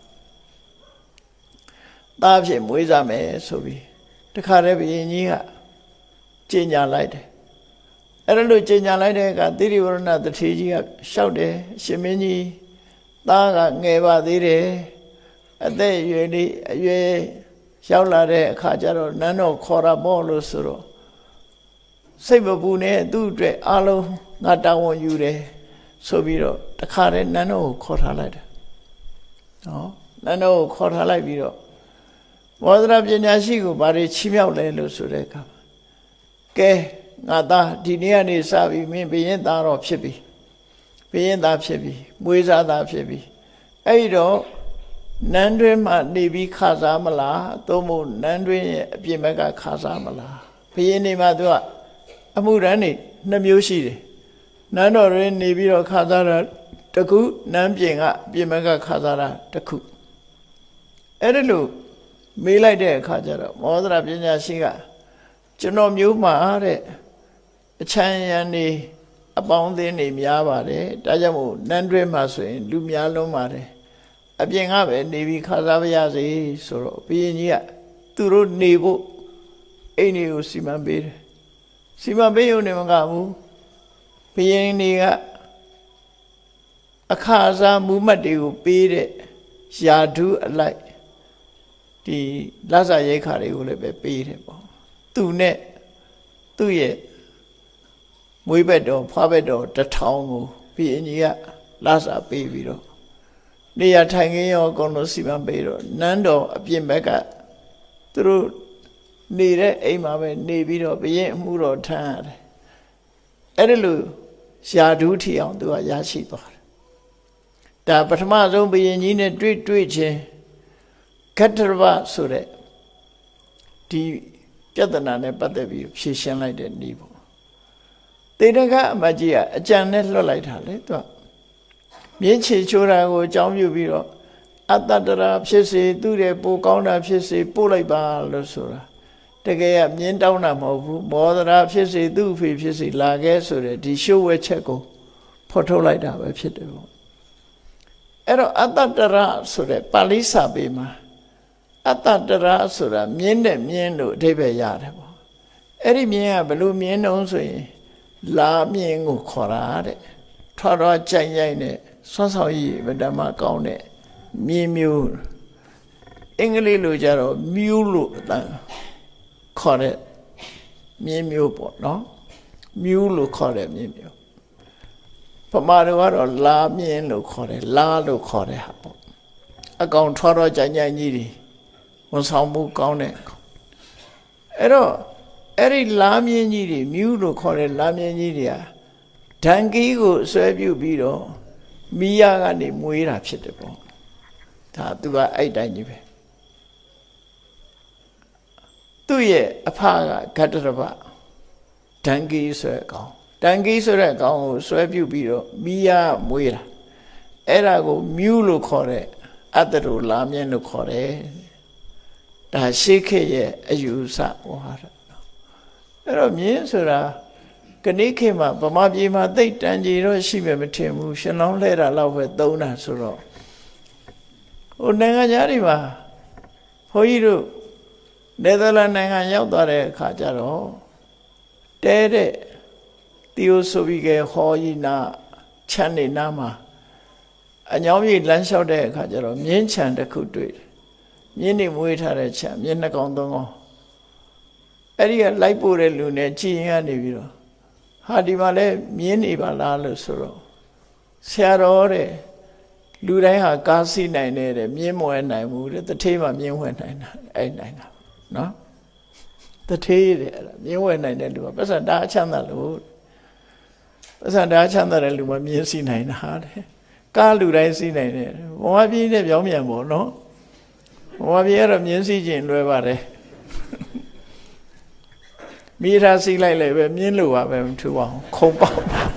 Speaker 2: သားဖြစ်မွေးစားမယ်ဆိုပြီးတခါတည်းဘုရင်ကြီးကကြေညာလိုက်တယ်အဲ့ဒါလို့ကြေညာလိုက်တဲ့အခါတိရိဝရဏတထေးကြီးကလျှောက်တယ်ရှင်မင်းကြီးသားကငယ်ပါသေးတယ်အသက်အရွယ်လေးအရွယ်ရောက်လာတဲ့အခါကျတော့နန်းတော်ခေါ်တာပေါ့လို့ဆိုတော့စိတ်မပူနဲ့သူ့အတွက်အားလုံးငါတာဝန်ယူတယ်ဆိုပြီးတော့တခါတည်းနန်းတော်ကိုခေါ်ထားလိုက်တယ်နော်နန်းတော်ကိုခေါ်ထားလိုက်ပြီးတော့မောဒရာပညာရှိကိုဘာတွေချီးမြှောက်လဲလို့ဆိုတဲ့အခါကဲငါသားဒီနေ့ကနေစပြီးမင်းဘုရင်သားတော့ဖြစ်ပြီဘုရင်သားဖြစ်ပြီမွေးစားသားဖြစ်ပြီအဲ့ဒီတော့နန်းတွင်းမှာနေပြီးခါစားမလားသို့မဟုတ်နန်းတွင်းရဲ့အပြင်ဘက်ကခါစားမလားဘုရင်နေမှာသူကအမှုရန်နေနှစ်မျိုးရှိတယ်နန်းတော်တွင်နေပြီးတော့ခါစားတာတစ်ခုနန်းပြင်ကအပြင်ဘက်ကခါစားတာတစ်ခုအဲ့ဒီလိုမေးလိုက်တဲ့အခါကျတော့မောဒရာပညာရှိကကျွန်တော်မျိုးမှာတဲ့အချမ်းရံနေအပေါင်းအသင်းတွေများပါတယ်ဒါကြောင့်မို့နန်းတွဲမှာဆိုရင်လူများလုံးပါတယ်အပြင်ကပဲနေပြီးခါစားပါရစေဆိုတော့ဘုရင်ကြီးကသူတို့နေဖို့အိမ်တွေကိုစီမံပေးတယ်စီမံပေးရုံနဲ့မကဘူးဘုရင်တွေကအခါစားမူမှတ်တွေကိုပေးတဲ့ယာဓုအလိုက်ဒီလဆာရိတ်ခါတွေကိုလည်းပဲပေးတယ်ပေါ့သူနဲ့သူ့ရဲ့မွေးဘက်တော်ဖွားဘက်တော်တထောင်ကိုဘုရင်ကြီးကလဆာပေးပြီးတော့နေရာထိုင်ခင်းရောအကုန်လုံးစီမံပေးတော့နန်းတော်အပြင်ဘက်ကသူတို့နေတဲ့အိမ်မှာပဲနေပြီးတော့ဘုရင်အမှုတော်ထမ်းရတယ်အဲ့ဒီလိုယာဓုထီအောင်သူကရရှိသွားတယ်ဒါပထမဆုံးဘုရင်ကြီးနဲ့တွေ့တွေ့ချင်း Katrava Sure Di Piatana Patavi, Shishan like the Nibo. They don't got Magia, a janet like Halito. Michi Chura go jump you biro. At that Psi, do the book on a Psi, Pulaiba, Losura. Take a mean down a move, more than a Psi, do Psi, Lagas, or the show a checo. Porto like that, a pit. Ero atatara sure palisa bima atatara sura miende miendo debe yare bo eri mien belu miendo so yin la mien ko khora de thwa ro chai nyai ne swan saw yi badama kaung de mien myu English lo ja ro myu lo ta khaw de mien myu po no myu lo khaw de mien myu Pamaro la mien lo kore, la lo kore hapo. A gong toro janya niri, one sambu gone. Ero, eri la mien niri, mu lo kore la mien niria. Tangi go serve you biro, miyagani muira pitable. Tatua eight danibe. Two ye, a paga, cataraba. Tangi circle. Tangi sore kaung sweep you biro Mia muira. Era go mule kore Ataru lamien no kore Da shake ye a you sa water. Era mean sura Kanikima, Bamabima, they tanjiro shiba metimu, shalom later love with dona suro. O Nangayariva Hoiru Netherland Nangayadare Kajaro Dede. Tio Sovige Hoina Chani Nama. And Yomi Lanshaw de Kajaro, Mien Chan the Kutu. Mieni Muitare Cham, Yenakondongo. Eria Laipure Lune, Chia Niviro. Hadimale, Mieni Balalo Suro. Siarore, Lureha Gasi Nine, Miemo and Naimu, the Tema Miemo and Nine. No? The tea, Miemo and Nine, but a Dachana. Sanda Chandra Luma Missy Nine Hard. Kalu Raisi Nine. Wabi de Yomiamo, no? Wabiera Missy Jin Revare. Mira see like Milu of him to one. Compound.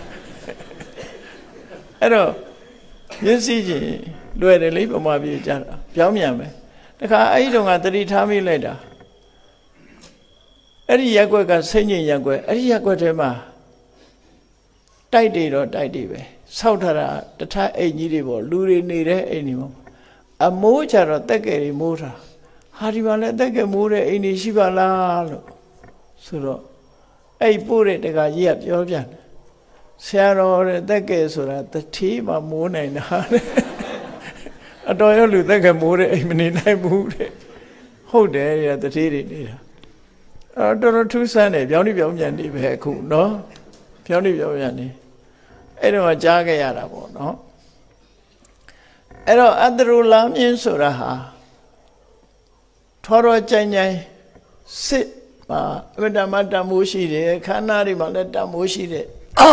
Speaker 2: Hello. Missy Jin, do it a leap of my Jana. Yomiame. The car I don't have three times later. Eddie Yakwa got singing Yakwa, Eddie Yakwatema. Tidy or tidy way. Soutara, the tie a needable, luri need anymore. A mocha or take a motor. How do you want to take a motor in Shiva la? So, I put it a yap, your jan. Sarah or take a so that the team of moon and heart. I don't know take a motor even in I moved it. Hold there at the tea. I don't know two Sunday, Johnny Biomyandi, Beku, no? Johnny Biomyandi. I don't know Jagayarabo, no? I don't Adrulam in Suraha. Toro Chanya sit, ma, Madamata Mushi, Canary Maleta Mushi.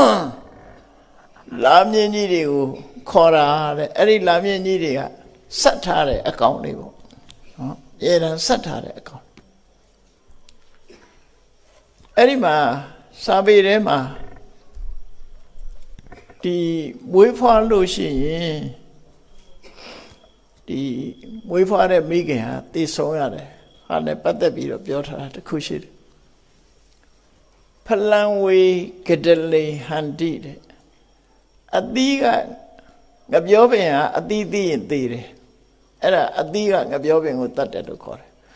Speaker 2: Lamia Nidu, Cora, Eri Lamia Nidia, Satare accountable. Yet Satare account. Erima, Sabirema. The way for Lucy, the way for the Miga, this soya, and the Patabi of Jota to Kushit. Palangway Kedele handed. A diga Gabiobia, a didi in theory. Era a diga Gabiobin with that at the core.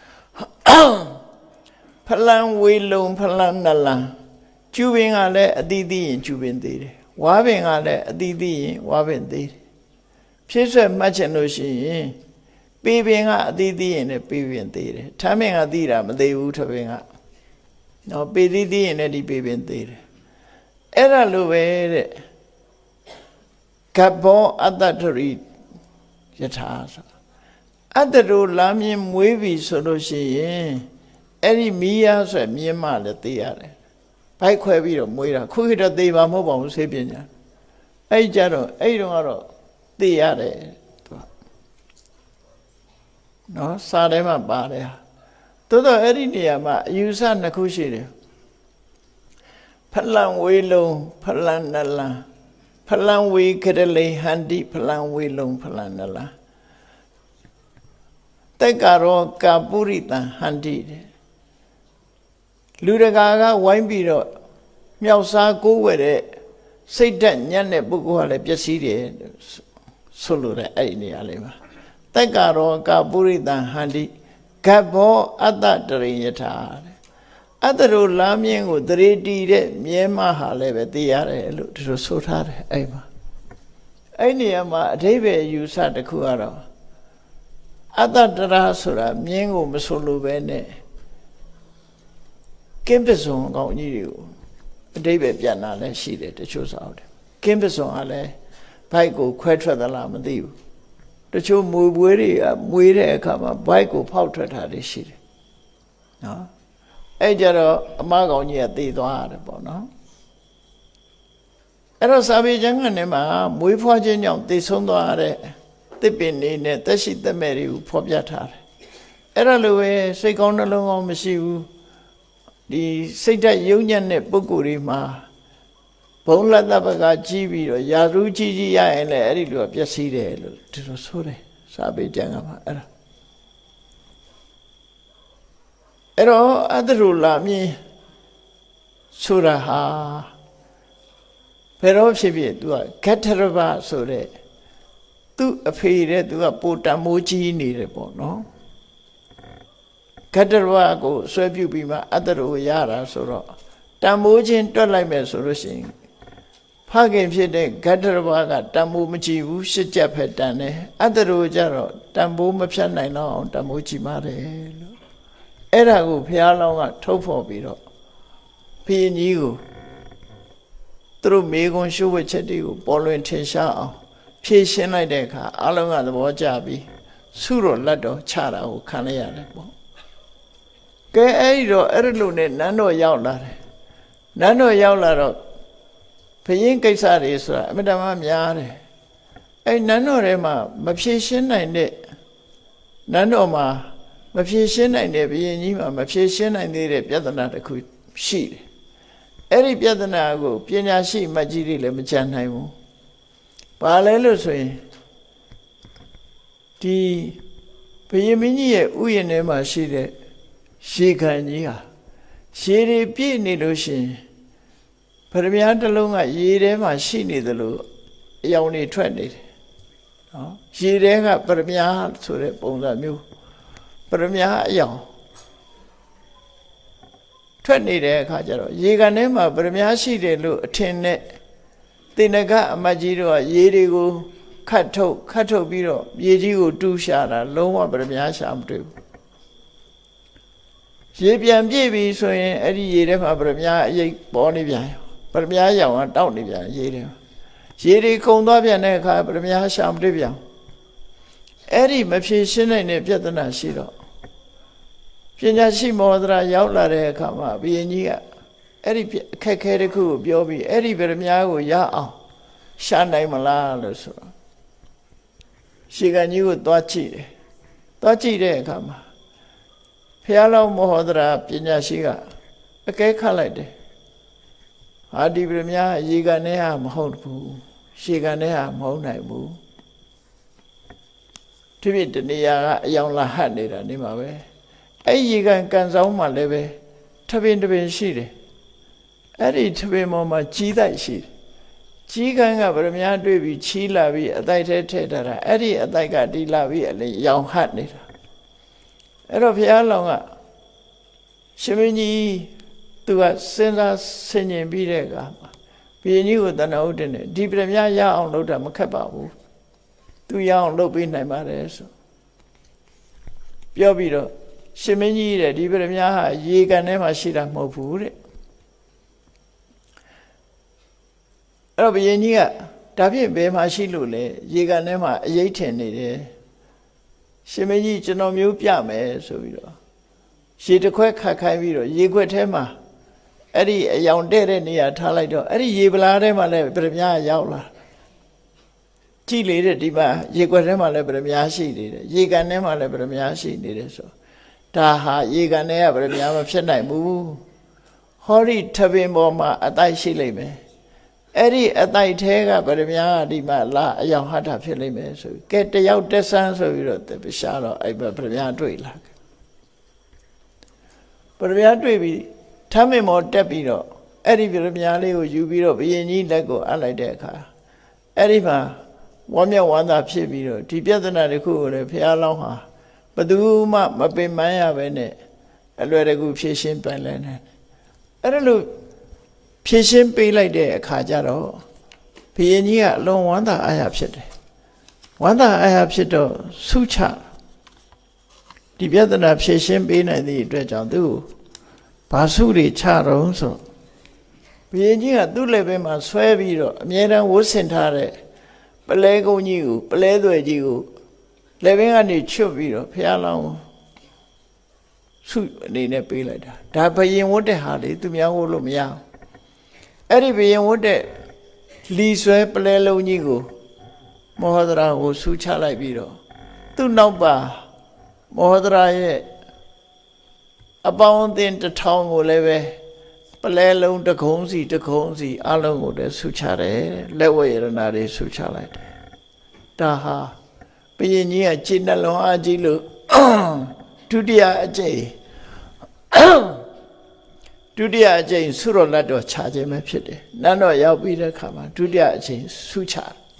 Speaker 2: Palangway loan Palanala, chewing a didi in chewing theory. Wabbing a didi, wabbing thee. Pisa Machanoshi, babying a didi in a baby and theatre. Taming a dira, but they would have been up. No baby in any baby and theatre. Era Luve Cabo at that read Yatas. At the road, Lamian wavy solution, Eddie Mia said, Mima the theatre. By Quavio Moira, Kuida de Mobile Sapienia. A jaro, a don't the other. နော်စာထဲမှာပါတယ်သို့တော့အဲ့ဒီနေရာမှာအယူဆနှစ်ခုရှိတယ်ဖလံဝေလုံးဖလံနလံဖလံဝေကရလေဟန္တိဖလံဝေလုံးဖလံနလံတက်ကတော့ကာပုရိတံဟန္တိတဲ့လူတကာကဝိုင်းပြီးတော့မြောက်စားကိုးဝဲတဲ့စိတ်ဓာတ်ညံ့တဲ့ပုဂ္ဂိုလ်ကလည်းပျက်စီးတယ်ဆိုလိုတဲ့အဲ့ဒီနေရာလေးမှာတက်ကတော့ကာပုရိတံဟန္တိဂဘောအတ္တတရိယထာတဲ့အတ္တတို့လာမြင်းကိုတရေတီတဲ့မြဲမဟာလည်းပဲသိရတယ်လို့ဒီလိုဆိုထားတယ်အဲ့မှာအဲ့နေရာမှာအဓိပ္ပာယ်ယူဆတစ်ခုကတော့အတ္တတရာဆိုတာမြင်းကိုမဆိုလိုပဲနဲ့ကင်းပစုံကောင်းကြီးတွေကိုအဓိပ္ပာယ်ပြန်လာလဲရှိတယ်တချို့ဆိုအောင်တယ်ကင်းပစုံကလည်းဘိုက်ကိုခွဲထွက်သလားမသိဘူးတချို့မွေပွေးတွေကမွေးတဲ့အခါမှာဘိုက်ကိုဖောက်ထွက်တာတွေရှိတယ်နော်အဲ့ကြတော့အမကောင်ကြီးကသေသွားရတယ်ပေါ့နော်အဲ့တော့စာပေကျမ်းကနေမှာမွေးဖွားခြင်းကြောင့်သေဆုံးသွားတဲ့တစ်ပင်နေနဲ့တက်ရှိသက်မဲ့တွေကိုဖော်ပြထားတယ်အဲ့ဒါလိုပဲစိတ်ကောင်းနှလုံးကောင်းမရှိဘူးဒီစိတ်ဓာတ်ယုံညံ့တဲ့ပုဂ္ဂိုလ်တွေမှာဘုံလက်တပ်ပကကြီးပြီးတော့ယာရုကြီးကြီးရရင်လည်းအဲ့ဒီလိုပျက်စီးတယ်လို့ဒီလိုဆိုတယ်စာပေကျမ်းကမှာအဲ့ဒါအဲ့တော့အတ္တရူလာမြင်ဆိုတာဟာဘယ်တော့ဖြစ်ဖြစ် तू ကဂတ္ထရဘဆိုတဲ့သူ့အဖေတဲ့ तू ကပိုတန်မိုးကြီးနေတယ်ပေါ့နော်ဂတ္ထရဘကိုဆွဲပြုပြီးမှအတ္တရူရတာဆိုတော့တန်မိုးချင်းတွက်လိုက်မယ်ဆိုလို့ရှိရင်ဖခင်ဖြစ်တဲ့ဂတ္ထရဘကတန်မိုးမကြည့်ဘူးရှစ်ချက်ဖက်တန်တယ်အတ္တရူကြတော့တန်မိုးမဖြတ်နိုင်တော့အောင်တန်မိုးကြည့်ပါတယ်လို့အဲ့ဒါကိုဘုရားလောင်းကထုတ်ဖော်ပြီးတော့ဘုရင်ကြီးကိုသူတို့မေကွန်ရှုဝတ်ချက်တွေကိုပေါ်လွင်ထင်ရှားအောင်ဖြည့်ရှင်းလိုက်တဲ့အခါအလုံးကသဘောကျပြီးဆုတော်လက်တော်ချတာကိုခံလိုက်ရတယ်ပေါ့ကဲအဲ့ဒီတော့အဲ့လိုနဲ့နန်းတော်ရောက်လာတယ်နန်းတော်ရောက်လာတော့ဘုရင်ကိစ္စတွေဆိုတာအမြဲတမ်းများတယ်အဲ့နန်းတော်ထဲမှာမဖြည့်ရှင်းနိုင်တဲ့နန်းတော်မှာမဖြည့်ရှင်းနိုင်တဲ့ဘုရင်ကြီးမှာမဖြည့်ရှင်းနိုင်သေးတဲ့ပြဿနာတစ်ခုရှိတယ်အဲ့ဒီပြဿနာကိုပညာရှိမကြီးတွေလည်းမကြံနိုင်ဘူးဘာလဲလို့ဆိုရင်ဒီဘုရင်မင်းကြီးရဲ့ဥယျာဉ်ထဲမှာရှိတဲ့ရေခံကြီးဟာရေတွေပြည့်နေလို့ရှိရင်ဗရမ ्या တစ်လုံးကရေထဲမှာရှိနေသလိုအယောင်တွေထွက်နေတယ်နော်ရေထဲကဗရမ ्या ဆိုတဲ့ပုံစံမျိုးပရမ ्या အယောင်ထွက်နေတဲ့အခါကျတော့ရေကန်ထဲမှာပရမ ्या ရှိတယ်လို့အထင်နဲ့သေနကအမတ်ကြီးတို့ကရေတွေကိုခတ်ထုတ်ခတ်ထုတ်ပြီးတော့ရေကြီးကိုတူးရှာတာလုံးဝပရမ ्या ရှာမတွေ့ဘူးရေပြန်ပြည့်ပြီဆိုရင်အဲ့ဒီရေထဲမှာပရမ ्या အရိပ်ပေါ်နေပြန်ပရမ ्या ရောင်ကတောက်နေပြန်ရေထဲရေတွေကုံသွားပြန်တဲ့အခါပရမ ्या ရှာမတွေ့ပြန်အဲ့ဒီမဖြေရှင်းနိုင်တဲ့ပြဿနာရှိတော့ပညာရှိမောဒရာရောက်လာတဲ့အခါမှာဘုရင်ကြီးကအဲ့ဒီအခက်ခဲတစ်ခုကိုပြောပြီးအဲ့ဒီဗရမ ्या ကိုရအောင်ရှာနိုင်မလားလို့ဆိုတော့ရှေကန်ကြီးကိုသွားကြည့်တယ်သွားကြည့်တဲ့အခါမှာဘုရားလောင်းမောဒရာပညာရှိကအကဲခတ်လိုက်တယ်ဟာဒီဗရမ ्या ရေကန်ထဲဟာမဟုတ်ဘူးရှေကန်ထဲဟာမဟုတ်နိုင်ဘူးဒီပြတနေရာကအယောင်လာဟတ်နေတာနေမှာပဲအဲ့ရေကန်ကန်ဆောင်မှလည်းပဲထပင်တပင်ရှိတယ်အဲ့ဒီထပင်ပေါ်မှာကြီးတိုက်ရှိတယ်ကြီးကန်ကဗရမ ्या တွေ့ပြီးချီးလာပြီးအတိုက်ထဲထည့်ထားတာအဲ့ဒီအတိုက်ကတီးလာပြီးအလေရောင်ဟတ်နေတာအဲ့တော့ဘုရားလောင်းကရှင်မင်းကြီးသူကစဉ်းစားဆင်ခြင်ပြီးတဲ့အခါမှာဘုရင်ကြီးကိုတဏှာဥဒ္ဒနဲ့ဒီဗရမ ्या ရအောင်လုပ်တာမခက်ပါဘူးသူရအောင်လုပ်ပေးနိုင်ပါတယ်ဆိုပြောပြီးတော့ရှင်မင်းကြီးတဲ့ဒီဗရမ ्या ဟာရေကန်ထဲမှာရှိတာမဟုတ်ဘူးတဲ့အဲ့တော့ဘုရင်ကြီးကဒါဖြင့်ဘယ်မှာရှိလို့လဲရေကန်ထဲမှာအရေးထင်နေတယ်ရှင်မင်းကြီးကျွန်တော်မျိုးပြမယ်ဆိုပြီးတော့ရေတစ်ခွက်ခတ်ခိုင်းပြီးတော့ရေခွက်ထဲမှာအဲ့ဒီအယောင်တဲ့တဲ့နေရာထားလိုက်တော့အဲ့ဒီရေပလားထဲမှာလည်းဗရမ ्या ရောက်လာကြည်လေတဲ့ဒီမှာရေကွက်ထဲမှာလည်းဗရမ ्या ရှိနေတယ်ရေကန်ထဲမှာလည်းဗရမ ्या ရှိနေတယ်ဆိုဒါဟာရေကန်ထဲကဗရမ ्या မဖြစ်နိုင်ဘူးဟောဒီထပင်ပေါ်မှာအတိုက်ရှိလိမ့်မယ်အဲ့ဒီအတိုက်ထဲကဗရမ ्या ဒီမှာလာအယောင်ဟတ်တာဖြစ်လိမ့်မယ်ဆိုကဲတယောက်တက်ဆန်းဆိုပြီးတော့တရှားတော့အဲ့ဗရမ ्या တွေ့လာဗရမ ्या တွေ့ပြီးထမင်မောတက်ပြီးတော့အဲ့ဒီဗရမ ्या လေးကိုယူပြီးတော့ဘုရင်ကြီးလက်ကိုအပ်လိုက်တဲ့အခါအဲ့ဒီမှာဝမ်းမြောက်ဝမ်းသာဖြစ်ပြီးတော့ဒီပြဿနာတစ်ခုကိုလည်းဘုရားလောင်းဟာဘယ်သူမှမပင်ပန်းရပဲနဲ့အလွယ်တကူဖြည့်ရှင်းပြန်လဲနေအဲ့ဒါလို့ဖြည့်ရှင်းပေးလိုက်တဲ့အခါကျတော့ဘုရင်ကြီးကအလွန်ဝမ်းသာအားရဖြစ်တယ်ဝမ်းသာအားရဖြစ်တော့ဆုချဒီပြဿနာဖြည့်ရှင်းပေးနိုင်သည့်အတွက်ကြောင့်သူ့ဘာဆုတွေချတော့ဆိုဘုရင်ကြီးကသူ့လက်ပဲမှာဆွဲပြီးတော့အမြဲတမ်းဝတ်ဆင်ထားတဲ့ပလဲကုန်းကြီးကိုပလဲသွယ်ကြီးကိုလက်ဘင်းကနေချွတ်ပြီးတော့ဘုရားလောင်းဆုအနေနဲ့ပေးလိုက်တာဒါဘယင်ဝတ်တဲ့ဟာလေသူများဝတ်လို့မရဘူးအဲ့ဒီဘယင်ဝတ်တဲ့လီဆွဲပလဲလုံးကြီးကိုမောဟဒရာကိုဆုချလိုက်ပြီးတော့သူ့နောက်ပါမောဟဒရာရဲ့အပေါင်းအသင်းတစ်ထောင်ကိုလည်းပဲပလဲလုံးတကုံးစီတကုံးစီအလုံးကိုလည်းဆုချတယ်လက်ဝဲရတနာတွေဆုချလိုက်တယ်ဒါဟာဘုရင်ကြီးကခြေနှလုံးအားကြီးလို့ဒုတိယအကြိမ်ဒုတိယအကြိမ်ဆုတော်လက်တော်ချခြင်းပဲဖြစ်တယ်နန်းတော်ရောက်ပြီးတဲ့အခါမှာဒုတိယအကြိမ်ဆုချ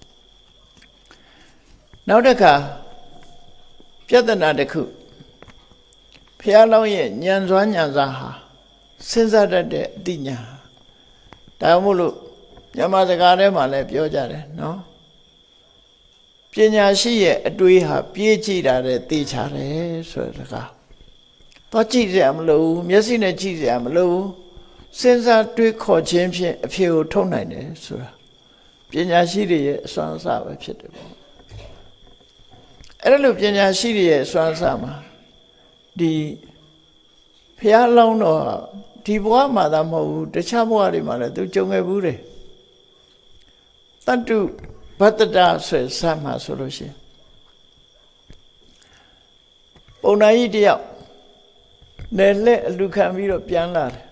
Speaker 2: နောက်တစ်ခါပြဿနာတစ်ခုဘုရားလောင်းရဲ့ဉာဏ်စွမ်းဉာဏ်စားဟာစဉ်းစားတတ်တဲ့အသိဉာဏ်ဒါမှမဟုတ်လို့မြန်မာစကားထဲမှာလည်းပြောကြတယ်နော်ပညာရှိရဲ့အတွေးဟာပြေးကြည့်တာတဲ့သိချတယ်ဆိုတဲ့စကားတော့ကြည့်ရမလို့မျက်စိနဲ့ကြည့်ရမလို့စဉ်းစားတွေးခေါ်ခြင်းဖြင့်အဖြေကိုထုတ်နိုင်တယ်ဆိုတာပညာရှိတွေရဲ့အစွမ်းအစပဲဖြစ်တယ်ပေါ့အဲ့ဒါလို့ပညာရှိတွေရဲ့အစွမ်းအစမှာဒီဘုရားလောင်းတော်ဒီဘဝမှာသာမဟုတ်ဘူးတခြားဘဝတွေမှာလည်းသူကြုံခဲ့ဘူးတယ်တတ္တုဘတ္တတာဆိုစမှာဆိုလို့ရှိရင်ပုံနာကြီးတယောက်နယ်လက်အလူခံပြီးတော့ပြန်လာတယ်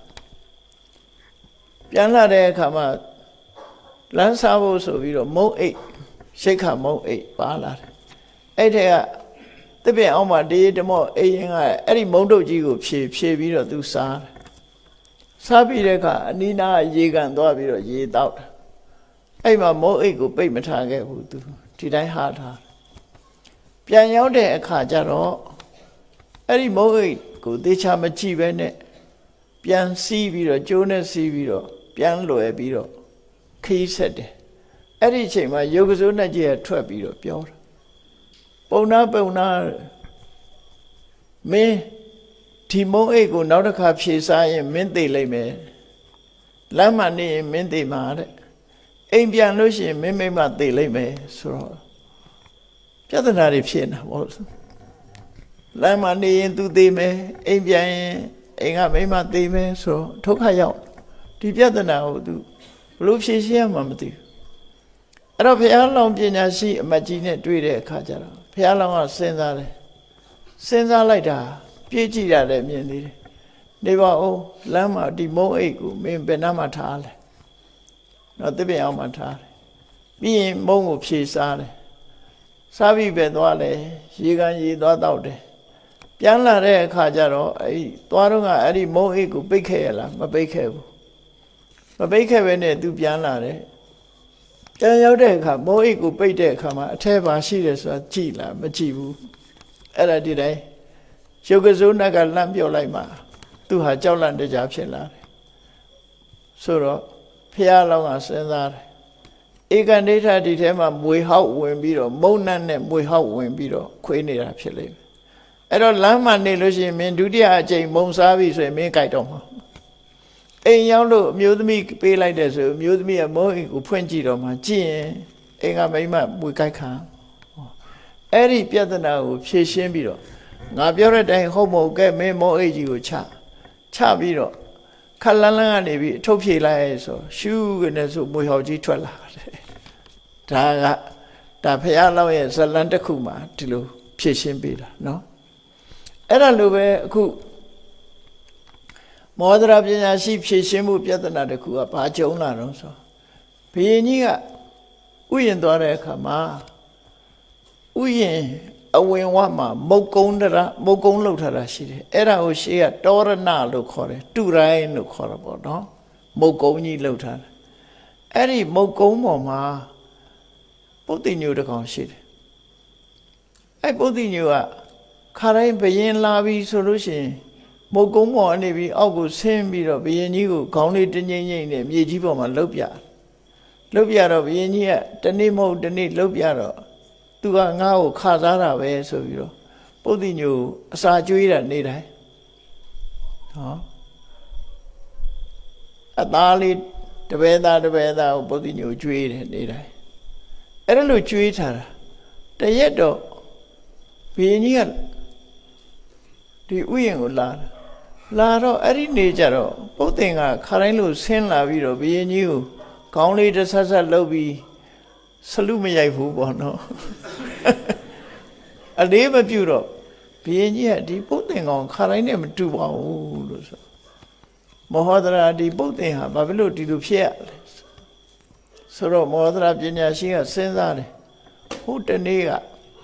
Speaker 2: ပြန်လာတဲ့အခါမှာလမ်းစားဖို့ဆိုပြီးတော့မုံအိတ်ရှိတ်ခမုံအိတ်ပါလာတယ်အဲ့ထက်ကတပည့်အောင်မှာတေးတမော့အိရင်ကအဲ့ဒီမုံတုတ်ကြီးကိုဖြေဖြေပြီးတော့သူစားတယ်စားပြီးတဲ့အခါအနီးနားရေကန်သွားပြီးတော့ရေတောက်တယ်အဲ့မှာမုံအိတ်ကိုပိတ်မထားခဲ့ဘူးသူဒီတိုင်းဟာထားပြန်ရောက်တဲ့အခါကျတော့အဲ့ဒီမုံအိတ်ကိုသေချာမကြည့်ပဲနဲ့ပြန်စီးပြီးတော့ကျိုးနဲ့စီးပြီးတော့ပြန်လွယ်ပြီးတော့ခီးဆက်တယ်အဲ့ဒီအချိန်မှာယုတ်ကစိုးနဲ့ကြီးထွက်ပြီးတော့ပြောတယ်ပုံနာပုံနာမင်းဒီမုံအိတ်ကိုနောက်တစ်ခါဖြေစားရင်မင်းသိလိမ့်မယ်လမ်းမှာနေရင်မင်းသိမှာတဲ့အိမ်ပြန်လို့ရှိရင်မင်းမိမသိလိမ့်မယ်ဆိုတော့ပြဿနာတွေဖြစ်နေတာပေါ့လမ်းမှာနေရင်သူသိမယ်အိမ်ပြန်ရင်အိမ်ကမိမသိမယ်ဆိုတော့ဒုက္ခရောက်ဒီပြဿနာကိုသူဘလို့ဖြေရှင်းရမှာမသိဘူးအဲ့တော့ဘုရားလောင်းပညာရှိအမတ်ကြီးနဲ့တွေ့တဲ့အခါကျတော့ဘုရားလောင်းကစဉ်းစားတယ်စဉ်းစားလိုက်တာပြေးကြည့်ရတယ်မြင်သေးတယ်နေပါဦးလမ်းမှာဒီမုံအိတ်ကိုမင်းဘယ်နှမှာထားလဲတော့တပည့်အောင်မှာထားတယ်ပြီးရင်မုံကိုဖြေစားတယ်စားပြီးပဲသွားလဲရေကန်ရေသွားတောက်တယ်ပြန်လာတဲ့အခါကျတော့အဲ့သွားတော့ကအဲ့ဒီမုံအိတ်ကိုပိတ်ခဲ့ရလားမပိတ်ခဲ့ဘူးမပိတ်ခဲ့ပဲနဲ့သူပြန်လာတယ်ပြန်ရောက်တဲ့အခါမုံအိတ်ကိုပိတ်တဲ့အခါမှာအထက်ပါရှိတယ်ဆိုတာကြည့်လားမကြည့်ဘူးအဲ့ဒါဒီတိုင်းရုပ်ကစိုးနတ်ကလန့်ပြော့လိုက်မှသူဟာကြောက်လန့်တကြားဖြစ်လာတယ်ဆိုတော့ဖះလောင်းကစဉ်းစားတယ်ဧကန္ဒိဋ္ဌဒီထဲမှာမွေဟောက်ဝင်ပြီးတော့မုံနတ်နဲ့မွေဟောက်ဝင်ပြီးတော့ခွေးနေတာဖြစ်လိမ့်မယ်အဲ့တော့လမ်းမှာနေလို့ရှိရင်မင်းဒုတိယအကြိမ်မုံစားပြီဆိုရင်မင်းကြိုက်တော့မှာအိမ်ရောက်လို့အမျိုးသမီးပေးလိုက်တဲ့ဆိုအမျိုးသမီးကမုံအိမ်ကိုဖွင့်ကြည့်တော့မှကြည့်ရင်အိမ်ကမိမမွေကြိုက်ခံအဲ့ဒီပြဿနာကိုဖြေရှင်းပြီးတော့ငါပြောတဲ့အတိုင်းဟုတ်မဟုတ်ကဲမင်းမုံအိမ်ကြီးကိုချချပြီးတော့ခက်လန်းလန်းကနေပြီးထုတ်ဖြေလိုက်ဆိုရှူးကနေဆိုမွေဟောက်ကြီးထွက်လာတယ်ဒါကဒါဖရာလောက်ရဲ့ဇလန်တစ်ခုမှာဒီလိုဖြည့်ရှင်းပေးတာနော်အဲ့ဒါလိုပဲအခုမောဒရာပညာရှိဖြည့်ရှင်းမှုပြဿနာတစ်ခုကဘာကြုံလာတော့ဆိုဘုရင်ကြီးကဥယျာဉ်သွားတဲ့အခါမှာဥယျာဉ်အဝင်ဝမှာမုတ်ကုန်းတရမုတ်ကုန်းလောက်ထားတာရှိတယ်အဲ့ဒါကိုရှေးကတောရဏလို့ခေါ်တယ်တူရိုင်းလို့ခေါ်တာပေါ့နော်မုတ်ကုန်းကြီးလောက်ထားတယ်အဲ့ဒီမုတ်ကုန်းပေါ်မှာပုတ်တိညိုတစ်ကောင်ရှိတယ်အဲ့ပုတ်တိညိုကခါတိုင်းဘယင်လာပြီဆိုလို့ရှိရင်မုတ်ကုန်းပေါ်အနေပြီးအောက်ကိုဆင်းပြီးတော့ဘယင်ကြီးကိုခေါင်းလေးတငိမ့်ငိမ့်နဲ့မြေကြီးပေါ်မှာလှုပ်ပြလှုပ်ပြတော့ဘယင်ကြီးကတနေ့မဟုတ်တနေ့လှုပ်ပြတော့သူကငါ့ကိုခါစားတာပဲဆိုပြီးတော့ပုတ်တိညိုအစာကျွေးတာနေတိုင်းဟောအသားလေးတပည့်သားတပည့်သားကိုပုတ်တိညိုကျွေးတယ်နေတိုင်းအဲ့ဒါလို့ကျွေးထားတာတရက်တော့ဘုရင်ကြီးကဒီဥယျာဉ်ကိုလာလာတော့အဲ့ဒီနေကြတော့ပုတ်တင်ကခါတိုင်းလို့ဆင်းလာပြီးတော့ဘုရင်ကြီးကိုခေါင်းလေးတစ်ဆက်ဆက်လှုပ်ပြီးဆလူမရိုက်ဘူးပေါ့နော်အလေးမပြုတော့ဘုရင်ကြီးကဒီပုတ်တင်ကောင်ခါတိုင်းနဲ့မတူပါဘူးလို့ဆိုမောဟဒရာဒီပုတ်တင်ဟာဘာဖြစ်လို့ဒီလိုဖြစ်ရလဲဆိုတော့မောဟဒရာပညာရှိကစဉ်းစားတယ်ဟိုတနေ့က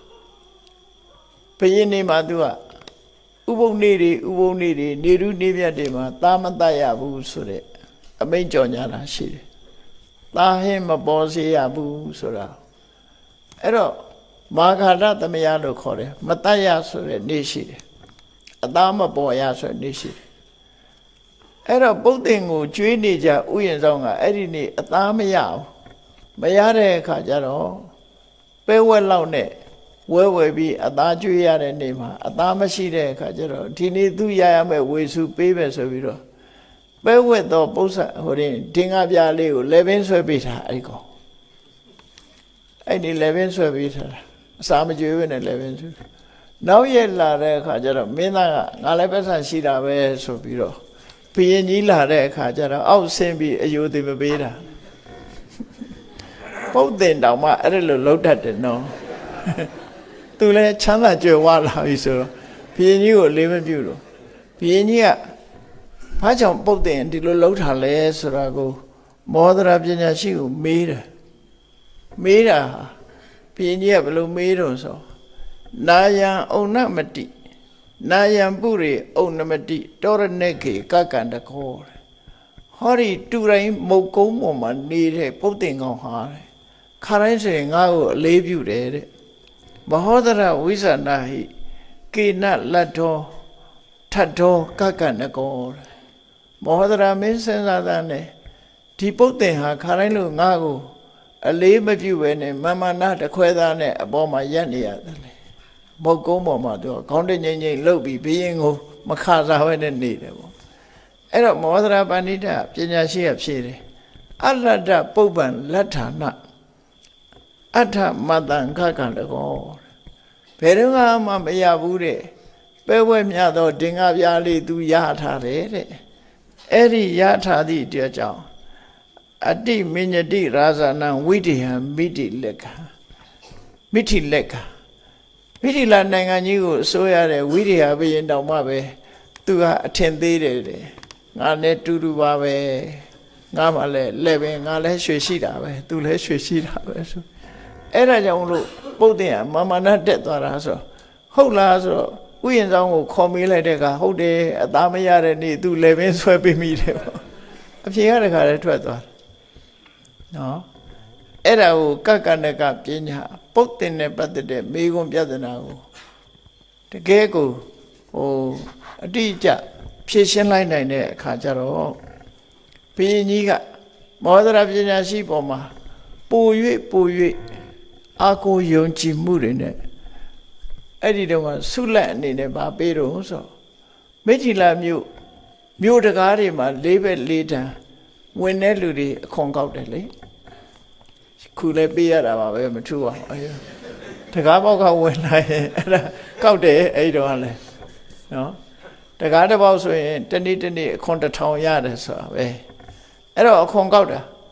Speaker 2: ဘုရင်နေမှာသူကဥပုံနေတွေဥပုံနေတွေနေရုနေပြတ်တွေမှာသာမတတ်ရဘူးဆိုတဲ့အမိန့်ကြော်ညာတာရှိတယ်သာဟင်းမပေါ်စေရဘူးဆိုတာအဲ့တော့မာဃာရသမယလို့ခေါ်တယ်မတတ်ရဆိုတဲ့နေရှိတယ်အသားမပေါ်ရဆိုတဲ့နေရှိတယ်အဲ့တော့ပုတ်တင်ကိုကျွေးနေကြဥယျာဉ်ဆောင်ကအဲ့ဒီနေ့အသားမရဘူးမရတဲ့အခါကျတော့ပဲဝက်လောက်နဲ့ဝဲဝဲပြီးအသားကျွေးရတဲ့နေ့မှာအသားမရှိတဲ့အခါကျတော့ဒီနေ့သူရရမယ့်ဝေစုပေးပဲဆိုပြီးတော့ပဲဝက်တော့ပု္ပ္ပဟိုရင်ဒင်္ဂပြားလေးကိုလေပင်ဆွဲပေးထားအဲ့ကောင်အဲ့ဒီလေပင်ဆွဲပေးထားတာအစာမကျွေးဘဲနဲ့လေပင်ဆွဲနောက်ရက်လာတဲ့အခါကျတော့မင်းသားကငါလည်းပတ်စံရှိတာပဲဆိုပြီးတော့ဘုရင်ကြီးလာတဲ့အခါကျတော့အောက်ဆင်းပြီးအယိုသေးမပေးတာပုတ်တင်တောင်မှအဲ့လိုလှုပ်တတ်တယ်နော်သူလည်းချမ်းသာကြွယ်ဝလာပြီဆိုတော့ဘုရင်ကြီးကိုလေးမပြုတော့ဘုရင်ကြီးကဘာကြောင့်ပုတ်တင်ဒီလိုလှုပ်ထားလဲဆိုတာကိုမောဒရာပညာရှိကိုမေးတယ်မေးတာဘုရင်ကြီးကဘယ်လိုမေးတော့ဆိုနာယံဩနမတိနာယံပုရိဩနမတိတောရဏေခေကကန္တခောဟောဒီတူတိုင်းမုတ်ကုန်းပေါ်မှာနေတဲ့ပုတ်တင်ကောင်ဟာခါတိုင်းဆိုရင်ငါ့ကိုအလေးပြုတယ်တဲ့မဟောဒရဝိဇာနာဟိကေနလတ်တော်ထတ်တော်ကကနကောမဟောဒရမင်းစဉ်းစားတဲ့နဲ့ဒီပုတ်တင်ဟာခါတိုင်းလို့ငါ့ကိုအလေးမပြုဘဲနဲ့မမနာတခွဲသားနဲ့အပေါ်မှာရက်နေရတယ်လေမုတ်ကုန်းပေါ်မှာသူကခေါင်းတငိမ့်ငိမ့်လှုပ်ပြီးဘီရင်ကိုမခါစားဘဲနဲ့နေတယ်ပေါ့အဲ့တော့မဟောဒရပဏိတပညာရှိကဖြေတယ်အလတ္တပုပ္ပံလဋ္ဌာနအထမတံခကံတကောဘယ်တော့မှမရဘူးတဲ့ပဲဝဲမြတော့ဒင်္ဂပြားလေးသူရထားတယ်တဲ့အဲ့ဒီရထားသည့်အတွက်ကြောင့်အတိမညတိရာဇာနံဝိတိဟံမိတိလက္ခမိတိလက္ခမိတိလာနိုင်ငံကြီးကိုအစိုးရတဲ့ဝိရိယဘုရင်တောင်မှပဲသူကအထင်သေးတယ်တဲ့ငါနဲ့တူတူပါပဲငါမှလည်းလက်ပဲငါလည်းရွှေရှိတာပဲသူလည်းရွှေရှိတာပဲဆိုအဲ့ဒါကြောင့်လို့ပုတ်တင်ကမမနာတက်သွားတာဆိုဟုတ်လားဆိုတော့ဥယျာဉ်ဆောင်ကိုခေါ်မေးလိုက်တဲ့ကဟုတ်တယ်အသားမရတဲ့နေ့သူလည်းပင်ဆွဲပေးမိတယ်ပေါ့အဖြေကတခါလည်းထွက်သွားနော်အဲ့ဒါကိုကကနကပညာပုတ်တင်နဲ့ပတ်သက်တဲ့မေခွန်းပြဿနာကိုတကယ်ကိုဟိုအတိအကျဖြေရှင်းလိုက်နိုင်တဲ့အခါကျတော့ဘုရင်ကြီးကမောဒရာပညာရှိပေါ်မှာပို၍ပို၍အာကိုယုံကြည်မှုတွေနဲ့အဲ့ဒီတော့ကဆုလက်အနေနဲ့ဗာပေးတော့ဆိုမိထီလာမြို့မြို့တကားတွေမှာလေးဘက်လေးတန်းဝင်တဲ့လူတွေအခွန်ကောက်တယ်လေခုလည်းပေးရတာပါပဲမထူပါဘူးတကားပေါက်ကဝင်လာရင်အဲ့ဒါကောက်တယ်အဲ့တော့လည်းနော်တကားတစ်ပေါက်ဆိုရင်တနေ့တနေ့အခွန်တစ်ထောင်ရတယ်ဆိုတာပဲအဲ့တော့အခွန်ကောက်တာ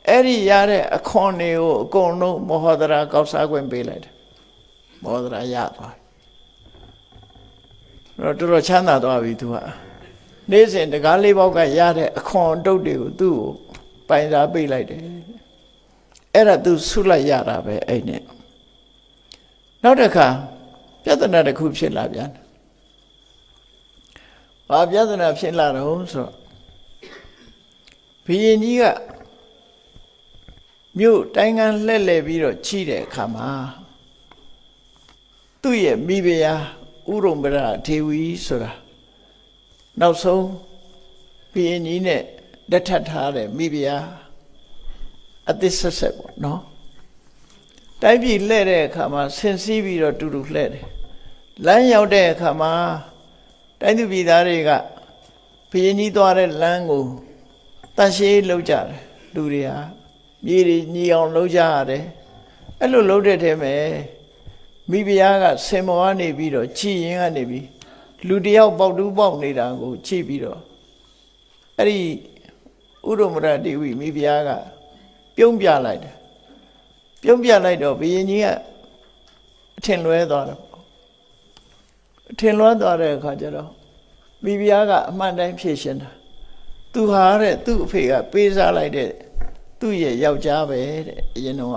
Speaker 2: အဲ့ဒီရတဲ့အခွန်တွေကိုအကုန်လုံးမောဟဒရာကောက်စားခွင့်ပေးလိုက်တယ်မောဟဒရာရသွားတော့တော်တော်ချမ်းသာသွားပြီသူကနေ့စဉ်တကားလေးပေါက်ကရတဲ့အခွန်တုတ်တွေကိုသူ့ကိုပိုင်စားပေးလိုက်တယ်အဲ့ဒါသူဆုလိုက်ရတာပဲအဲ့နဲ့နောက်တစ်ခါပြဿနာတစ်ခုဖြစ်လာပြန်ဘာပြဿနာဖြစ်လာတော့ဆိုတော့ဘုရင်ကြီးကမြို့တိုင်းကန်လှည့်လည်ပြီးတော့ချီးတဲ့အခါမှာသူ့ရဲ့မိဖုရားဥရုံပရဒေဝီဆိုတာနောက်ဆုံးဘုရင်ကြီးနဲ့လက်ထပ်ထားတဲ့မိဖုရားအသစ်ဆက်ဆက်ပေါ့နော်တိုင်းပြည်လှည့်တဲ့အခါမှာဆင်စည်းပြီးတော့တူတူလှည့်တယ်လမ်းရောက်တဲ့အခါမှာတိုင်းသူပြည်သားတွေကဘုရင်ကြီးသွားတဲ့လမ်းကိုတန်ရှင်းလုပ်ကြတယ်လူတွေဟာမြေတွေညီအောင်လုပ်ကြရတယ်အဲ့လိုလုပ်တဲ့ထဲမှာမိဖုရားကဆင်မောကနေပြီးတော့ကြည်ရင်ကနေပြီးလူတယောက်ပေါက်တူးပေါက်နေတာကိုကြည့်ပြီးတော့အဲ့ဒီဥရုမရဒေဝီမိဖုရားကပြုံးပြလိုက်တယ်ပြုံးပြလိုက်တော့ဘုရင်ကြီးကအထင်လွဲသွားတယ်အထင်လွဲသွားတဲ့အခါကျတော့မိဖုရားကအမှန်တိုင်းဖြေရှင်းတာသူဟာတဲ့သူ့အဖေကပေးစားလိုက်တဲ့သူ့ရဲ့ယောက်ျားပဲတဲ့အရင်တော့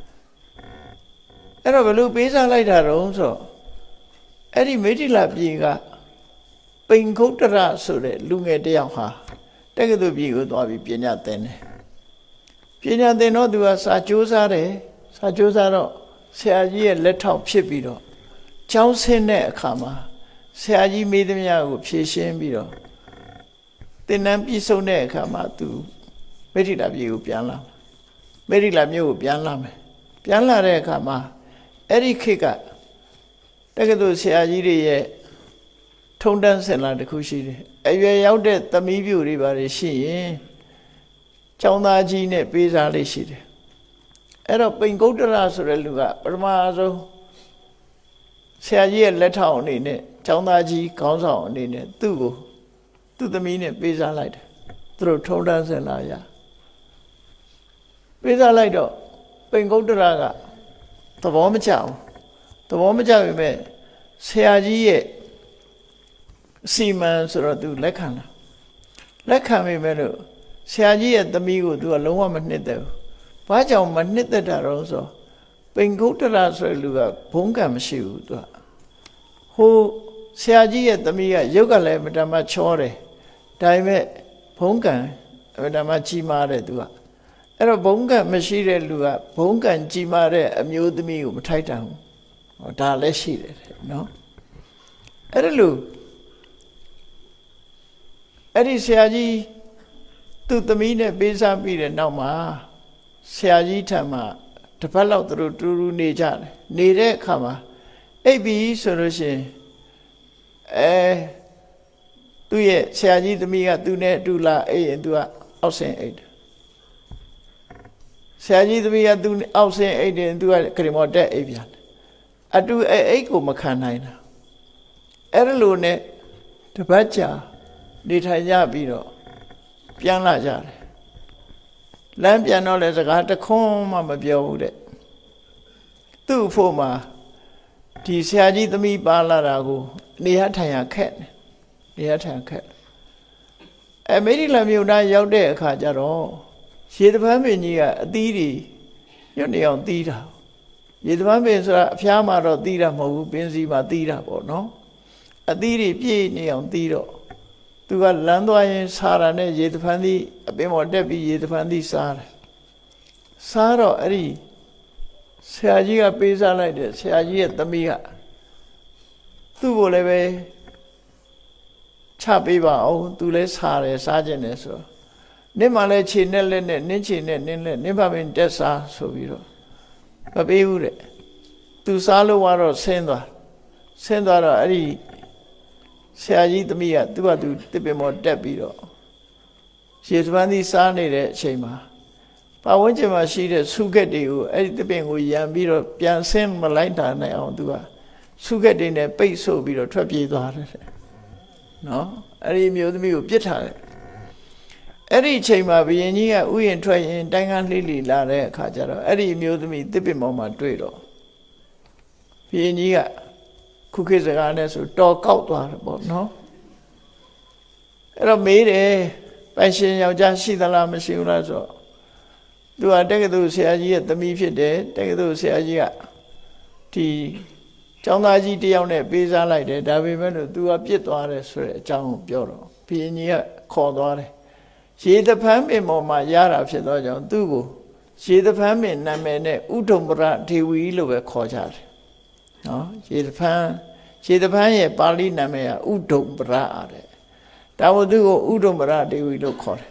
Speaker 2: အဲ့တော့ဘယ်လိုပေးစားလိုက်တာတော့ဆိုအဲ့ဒီမိဋ္ဌိလပြည်ကပိန်ခုတ်တရဆိုတဲ့လူငယ်တယောက်ဟာတက္ကသိုလ်ပြည်ကိုသွားပြီးပညာသင်တယ်ပညာသင်တော့သူကစာကြိုးစားတယ်စာကြိုးစားတော့ဆရာကြီးရဲ့လက်ထောက်ဖြစ်ပြီးတော့ကျောင်းဆင်းတဲ့အခါမှာဆရာကြီးမိသမျှကိုဖြည့်ရှင်းပြီးတော့သင်တန်းပြည့်စုံတဲ့အခါမှာသူမိဋ္ဌိလပြည်ကိုပြန်လာမိဋ္ဌိလမြို့ကိုပြန်လာမယ်ပြန်လာတဲ့အခါမှာအဲ့ဒီခေတ်ကတက္ကသိုလ်ဆရာကြီးတွေရဲ့ထုံတန်းစင်လာတစ်ခုရှိတယ်အရွယ်ရောက်တဲ့သမီးပြူတွေပါရှိရင်ကျောင်းသားကြီးနဲ့ပေးစားလေးရှိတယ်အဲ့တော့ပိန်ကုတ်တရဆိုတဲ့လူကပထမဆုံးဆရာကြီးရဲ့လက်ထောက်အနေနဲ့ကျောင်းသားကြီးခေါင်းဆောင်အနေနဲ့သူ့ကိုသူ့သမီးနဲ့ပေးစားလိုက်တယ်သူတို့ထုံတန်းစင်လာရပေးစားလိုက်တော့ပိန်ကုတ်တရကသဘောမကျဘူးသဘောမကျပေမဲ့ဆရာကြီးရဲ့စီမံဆိုတော့သူလက်ခံလာလက်ခံပေမဲ့လို့ဆရာကြီးရဲ့သမီးကိုသူကလုံးဝမနှစ်သက်ဘူးဘာကြောင့်မနှစ်သက်တာတော့ဆိုပိန်ကုတ်တရဆိုတဲ့လူကဘုံကံမရှိဘူးသူကဟိုဆရာကြီးရဲ့သမီးကရုပ်ကလည်းမတမချောတယ်ဒါပေမဲ့ဘုံကံမတမကြီးမားတယ်သူကအဲ့တော့ဘုံကံမရှိတဲ့လူကဘုံကံကြီးမားတဲ့အမျိုးသမီးကိုမထိုက်တန်ဘူးဟောဒါလည်းရှိတယ်နော်အဲ့ဒါလို့အဲ့ဒီဆရာကြီးသူ့သမီးနဲ့ပေးစားပြီးတဲ့နောက်မှာဆရာကြီးထံမှာတစ်ပတ်လောက်သူတို့တူတူနေကြတယ်နေတဲ့အခါမှာအိပ်ပြီးဆိုလို့ရှိရင်အဲသူ့ရဲ့ဆရာကြီးသမီးကသူနဲ့အတူလာအိပ်ရင်သူကအောက်ဆင်းအိပ်တယ်ဆရာကြီးသမီးကသူအောက်ဆင်းအိပ်တယ်သူကခရီမော်တက်အိပ်ပြန်တယ်အတူအိပ်ကိုမခံနိုင်တာအဲ့ဒါလို့နဲ့တပတ်ကြာနေထိုင်ကြပြီးတော့ပြန်လာကြတယ်လမ်းပြန်တော့လဲစကားတခွန်းမှမပြောဘူးတဲ့သူ့ဖို့မှာဒီဆရာကြီးသမီးပါလာတာကိုနေရထိုင်ရခက်တယ်နေရထိုင်ခက်အမေရိကန်မြို့သားရောက်တဲ့အခါကျတော့ရေတပန်းပင်ကြီးကအသီးတွေညွတ်နေအောင်သီးတာရေတပန်းပင်ဆိုတာအဖျားမှာတော့သီးတာမဟုတ်ဘူးပင်စီမှာသီးတာပေါ့နော်အသီးတွေပြည့်နေအောင်သီးတော့သူကလမ်းသွားရင်စားတာနဲ့ရေတပန်းသီးအပင်ပေါ်တက်ပြီးရေတပန်းသီးစားတယ်စားတော့အဲ့ဒီဆရာကြီးကပေးစားလိုက်တယ်ဆရာကြီးရဲ့သမီးကသူ့ကိုလည်းပဲချပေးပါအောင်သူလည်းစားတယ်စားခြင်းတယ်ဆိုနင်းမှလည်းခြေနဲ့လက်နဲ့နင်းခြေနဲ့နင်းလက်နင်းပါပင်တက်စားဆိုပြီးတော့မပေးဘူးတဲ့သူစားလို့ကတော့ဆင်းသွားဆင်းသွားတော့အဲ့ဒီဆရာကြီးသမီးကသူ့ဟာသူတစ်ပင်ပေါ်တက်ပြီးတော့ရေစပန်းသီးစားနေတဲ့အချိန်မှာပတ်ဝန်းကျင်မှာရှိတဲ့ဆုခက်တွေကိုအဲ့ဒီတစ်ပင်ကိုရံပြီးတော့ပြန်ဆင်းမလိုက်တာနိုင်အောင်သူကဆုခက်တွေနဲ့ပိတ်ဆို့ပြီးတော့ထွက်ပြေးသွားတယ်နော်အဲ့ဒီမျိုးသမီးကိုပြစ်ထားတယ်အဲ့ဒီအချိန်မှာဘုရင်ကြီးကဥယျာဉ်ထွက်ရင်တိုင်းကလှိလိလာတဲ့အခါကျတော့အဲ့ဒီအမျိုးသမီးတစ်ပင်ပေါ်မှာတွေ့တော့ဘုရင်ကြီးကခုခေတ်စကားနဲ့ဆိုတော်ကောက်သွားတယ်ပေါ့နော်အဲ့တော့မေးတယ်ပိုင်ရှင်ယောက်ျားရှိသလားမရှိဘူးလားဆိုတော့သူကတက္ကသိုလ်ဆရာကြီးရဲ့သမီးဖြစ်တယ်တက္ကသိုလ်ဆရာကြီးကဒီကျောင်းသားကြီးတယောက်နဲ့ပေးစားလိုက်တယ်ဒါပေမဲ့လို့သူကပြစ်သွားတယ်ဆိုတဲ့အကြောင်းကိုပြောတော့ဘုရင်ကြီးကခေါ်သွားတယ်ရေတဖန်းပင်ပေါ်မှာရတာဖြစ်သောကြောင့်သူ့ကိုရေတဖန်းပင်နာမည်နဲ့ဥဒုံပရဒေဝီလို့ပဲခေါ်ကြတယ်နော်ရေတဖန်းရေတဖန်းရဲ့ပါဠိနာမည်ကဥဒုံပရတဲ့ဒါမို့သူ့ကိုဥဒုံပရဒေဝီလို့ခေါ်တယ်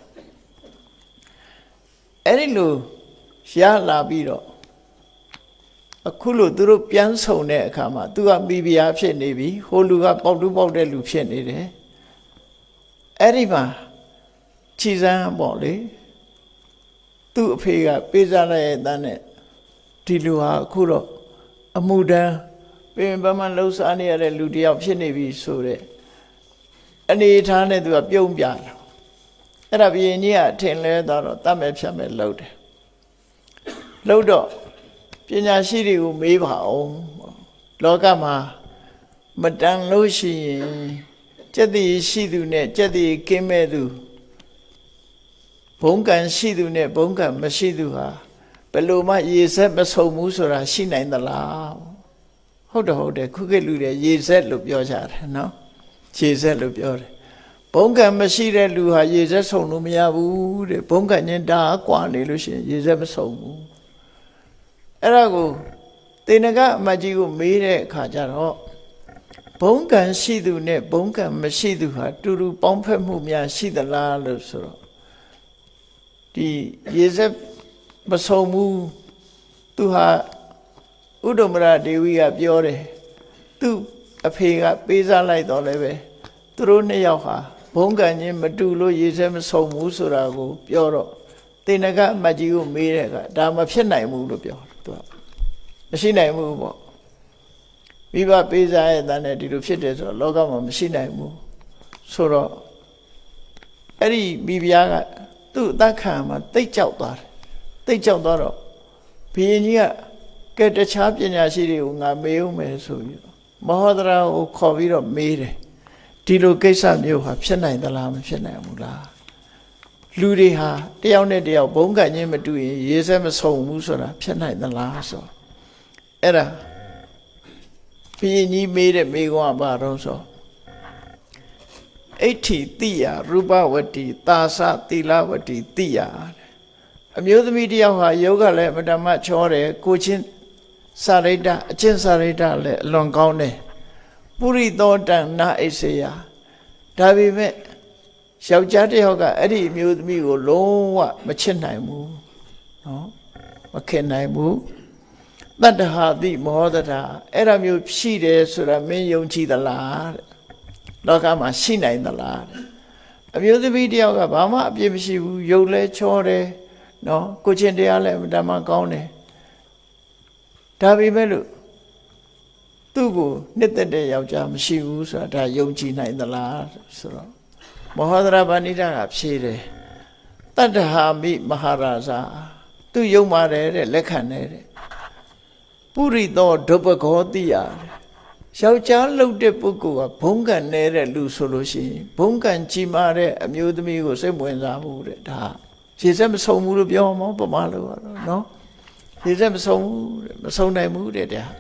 Speaker 2: အဲ့ဒီလိုရလာပြီးတော့အခုလို့သူတို့ပြန်ဆုံတဲ့အခါမှာသူကမိဖုရားဖြစ်နေပြီဟိုလူကပေါက်တူးပေါက်တဲ့လူဖြစ်နေတယ်အဲ့ဒီမှာခြိစမ်းပေါ့လေသူ့အဖေကပေးစားလိုက်တဲ့တန်းနဲ့ဒီလူဟာအခုတော့အမှုတန်းပြင်ပမှလှုပ်ရှားနေရတဲ့လူတယောက်ဖြစ်နေပြီဆိုတဲ့အနေထားနဲ့သူကပြုံးပြတာအဲ့ဒါဘုရင်ကြီးကထင်လဲတော့တတ်မဲ့ဖြတ်မဲ့လှုပ်တယ်လှုပ်တော့ပညာရှိတွေကိုမေးပါအောင်လောကမှာမတန်လို့ရှိရင်ကျက်တည်ရှိသူနဲ့ကျက်တည်ကင်းမဲ့သူဘုံကံရှိသူနဲ့ဘုံကံမရှိသူဟာဘယ်လိုမှရေဆက်မဆုံဘူးဆိုတာရှိနိုင်သလားဟုတ်တယ်ဟုတ်တယ်ခုခေတ်လူတွေရေဆက်လို့ပြောကြတယ်နော်ရေဆက်လို့ပြောတယ်ဘုံကံမရှိတဲ့လူဟာရေဆက်ဆုံလို့မရဘူးတဲ့ဘုံကံညင်တာကွာနေလို့ရှိရင်ရေဆက်မဆုံဘူးအဲ့ဒါကိုတေနကအမကြီးကိုမေးတဲ့အခါကျတော့ဘုံကံရှိသူနဲ့ဘုံကံမရှိသူဟာတူတူပေါင်းဖက်မှုများရှိသလားလို့ဆိုတော့ဒီရေဆက်မဆုံဘူးသူဟာဥဒ္ဓမရဒေဝီကပြောတယ်သူအဖေကပေးစားလိုက်တော့လည်းပဲသူတို့နှစ်ယောက်ဟာဘုံကံချင်းမတူလို့ရေဆက်မဆုံဘူးဆိုတာကိုပြောတော့တေနကအမကြီးကိုမေးတဲ့အခါဒါမဖြစ်နိုင်ဘူးလို့ပြောသူကမရှိနိုင်ဘူးပေါ့မိဘပေးစားရဲ့တန်းနဲ့ဒီလိုဖြစ်တယ်ဆိုတော့လောကမှာမရှိနိုင်ဘူးဆိုတော့အဲ့ဒီမိဖုရားကသူ့အသက်ခံမှာတိတ်ကြောက်သွားတယ်တိတ်ကြောက်သွားတော့ဘုရင်ကြီးကကဲတခြားပညာရှိတွေကိုငါမေးဦးမယ်ဆိုပြီးမဟောဒရာကိုခေါ်ပြီးတော့မေးတယ်ဒီလိုကိစ္စမျိုးဟာဖြစ်နိုင်သလားမဖြစ်နိုင်ဘူးလားလူတွေဟာတယောက်နဲ့တယောက်ဘုံကံချင်းမတူရင်ရေစက်မဆုံဘူးဆိုတာဖြစ်နိုင်သလားဆိုအဲ့ဒါဘုရင်ကြီးမေးတဲ့မေးခွန်းကဘာတော့ဆိုအဋ္ဌိတိယရူပဝတ္တိသာသသီလဝတ္တိတိယအမျိုးသမီးတယောက်ဟာယောဂလည်းအတ္တမချောတယ်ကိုချင်းစာရိတ္တအချင်းစာရိတ္တလည်းအလွန်ကောင်းတယ်ပုရိသောတံနာအိစေယဒါပေမဲ့ယောက်ျားတယောက်ကအဲ့ဒီအမျိုးသမီးကိုလုံးဝမချစ်နိုင်ဘူးနော်မခင်နိုင်ဘူးတတ္တဟာတိမောဒတာအဲ့ဒါမျိုးရှိတယ်ဆိုတာမင်းယုံကြည်သလားတဲ့လောကမှာရှိနိုင်သလားတဲ့အမျိုးသမီးတယောက်ကဘာမှအပြစ်မရှိဘူးယုံလဲချောတယ်နော်ကိုချင်းတရားလည်းဓမ္မကောင်းတယ်ဒါပေမဲ့လို့သူ့ကိုနှစ်သက်တဲ့ယောက်ျားမရှိဘူးဆိုတာဒါယုံကြည်နိုင်သလားဆိုတော့မဟောဒရာဗဏိတကဖြေတယ်တတ္တဟာမိမဟာရာဇာသူယုံပါတယ်တဲ့လက်ခံတယ်တဲ့ပုရိသောဒုပဂောတိယယောက်ျားလှုပ်တဲ့ပုဂ္ဂိုလ်ကဘုံကံနေတဲ့လူဆိုလို့ရှိရင်ဘုံကံကြီးမားတဲ့အမျိုးသမီးကိုစိတ်ဝင်စားမှုတဲ့ဒါရေစက်မဆုံဘူးလို့ပြောမှာပမာလို့တော့နော်ရေစက်မဆုံဘူးတဲ့မဆုံနိုင်ဘူးတဲ့တရား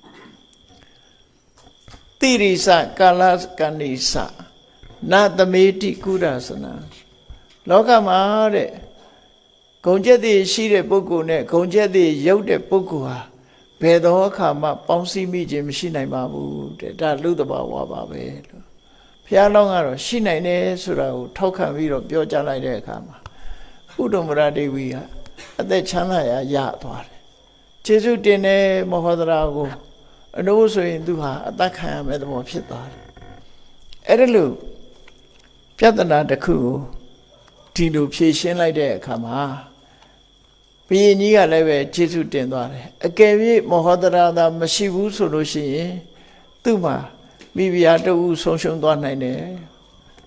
Speaker 2: တိရိစကာလကဏိစနာသမေတိကုရသနာလောကမှာတဲ့ဂုံကျက်သည်ရှိတဲ့ပုဂ္ဂိုလ်နဲ့ဂုံကျက်သည်ရုပ်တဲ့ပုဂ္ဂိုလ်ဟာဘယ်သောအခါမှပေါင်းစည်းမိခြင်းမရှိနိုင်ပါဘူးတဲ့ဒါလူတဘာဝပါပဲလို့ဘုရားလောင်းကတော့ရှိနိုင်တယ်ဆိုတာကိုထောက်ခံပြီးတော့ပြောကြားလိုက်တဲ့အခါမှာဥဒ္ဓမရဒေဝီကအသက်ချမ်းသာရာရသွားတယ်ကျေးဇူးတင်တယ်မဟောဒရာကိုအနိုးဆိုရင်သူဟာအသက်ခံရမယ့်သဘောဖြစ်သွားတယ်အဲ့ဒါလို့ပြဿနာတစ်ခုကိုဒီလိုဖြေရှင်းလိုက်တဲ့အခါမှာဘုရင်ကြီးကလည်းပဲကျေးဇူးတင်သွားတယ်အကယ်၍မဟောဒရာသာမရှိဘူးဆိုလို့ရှိရင်သူ့မှာမိဖုရားတူဆုံးရှုံးသွားနိုင်တယ်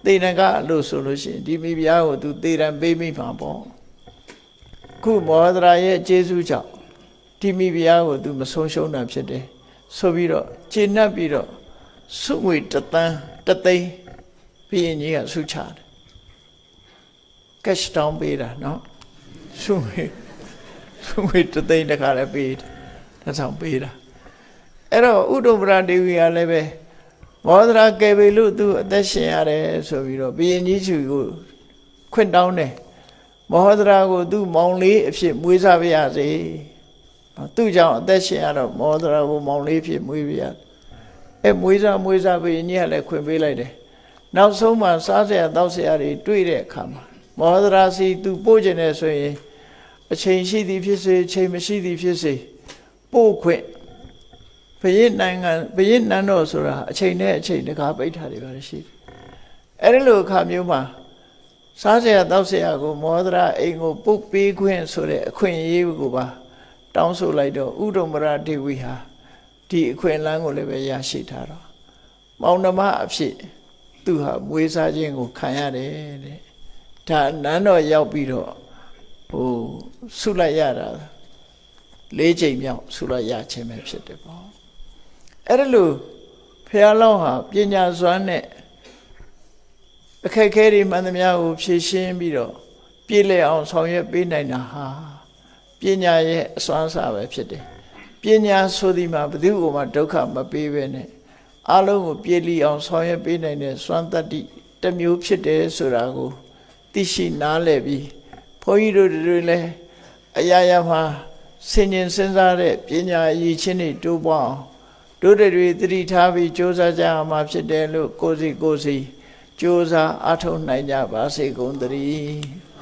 Speaker 2: သေနကလို့ဆိုလို့ရှိရင်ဒီမိဖုရားကိုသူသေတံပေးမိမှာပေါ့ခုမောဒရာရဲ့ကျေးဇူးကြောင့်ဒီမိဖုရားကိုသူမဆုံးရှုံးတာဖြစ်တယ်ဆိုပြီးတော့ကျေနပ်ပြီးတော့စုငွေတသန်းတသိန်းဘုရင်ကြီးကဆုချတယ်ကက်ရှ်တောင်းပေးတာနော်စုငွေစုငွေတသိန်းတခါလည်းပေးတယ်ဒါဆောင်ပေးတာအဲ့တော့ဥဒ္ဓမရဒေဝီကလည်းပဲမောဒရာကေပေလို့သူအသက်ရှင်ရတယ်ဆိုပြီးတော့ဘုရင်ကြီးချူကိုခွင့်တောင်းတယ်မောဒရာကိုသူ့မောင်လေးအဖြစ်မွေးစားပြရစေသူ့ကြောင့်အသက်ရှင်ရတော့မောဒရာကိုမောင်လေးဖြစ်မွေးပြရအဲမွေးစားမွေးစားဘုရင်ကြီးကလည်းခွင့်ပေးလိုက်တယ်နောက်ဆုံးမှစားစရာတောက်စရာတွေတွေ့တဲ့အခါမှာမောဒရာစီသူပို့ခြင်းနဲ့ဆိုရင်အချိန်ရှိသည်ဖြစ်စေအချိန်မရှိသည်ဖြစ်စေပို့ခွင့်ဘုရင်နိုင်ငံဘုရင်နန်းတော်ဆိုတာအချိန်နဲ့အချိန်တကားပိတ်ထားတွေပါရှိတယ်အဲ့ဒီလိုအခါမျိုးမှာစားစရာတောက်စရာကိုမောဒရာအိမ်ကိုပုတ်ပေးခွင့်ဆိုတဲ့အခွင့်အရေးကိုပါတောင်းဆိုလိုက်တော့ဥဒ္ဓမရဒေဝီဟာဒီအခွင့်အလမ်းကိုလည်းပဲရရှိထားတော့မောင်နှမအဖြစ်သူဟာမွေးစားခြင်းကိုခံရတယ်တဲ့ဒါနန်းတော်ရောက်ပြီးတော့ဟိုဆုလိုက်ရတာလေးချိန်မြောက်ဆုလိုက်ရခြင်းပဲဖြစ်တယ်ပေါ့အဲ့ဒါလို့ဖះလောင်းဟာပညာစွမ်းနဲ့အခက်ခဲတွေမှန်သမျှကိုဖြည့်ရှင်းပြီးတော့ပြည့်လည်အောင်ဆောင်ရွက်ပေးနိုင်တာဟာပညာရဲ့အစွမ်းစားပဲဖြစ်တယ်ပညာဆိုဒီမှာဘယ်သူ့ကိုမှဒုက္ခမပေးဘဲနဲ့အလုံးကိုပြည့်လည်အောင်ဆောင်ရွက်ပေးနိုင်တဲ့စွမ်းတတ္တိတစ်မျိုးဖြစ်တယ်ဆိုတာကိုသိရှိနားလည်ပြီးဘုန်းကြီးတို့တွေလည်းအရာရာမှာဆင်ញင်စဉ်းစားတဲ့ပညာအရည်ချင်းတွေတိုးပွားအောင်တို့တွေသတိထားပြီးကြိုးစားကြရမှာဖြစ်တယ်လို့ကိုယ်စီကိုယ်စီကြိုးစားအားထုတ်နိုင်ကြပါစေကုန်သတည်း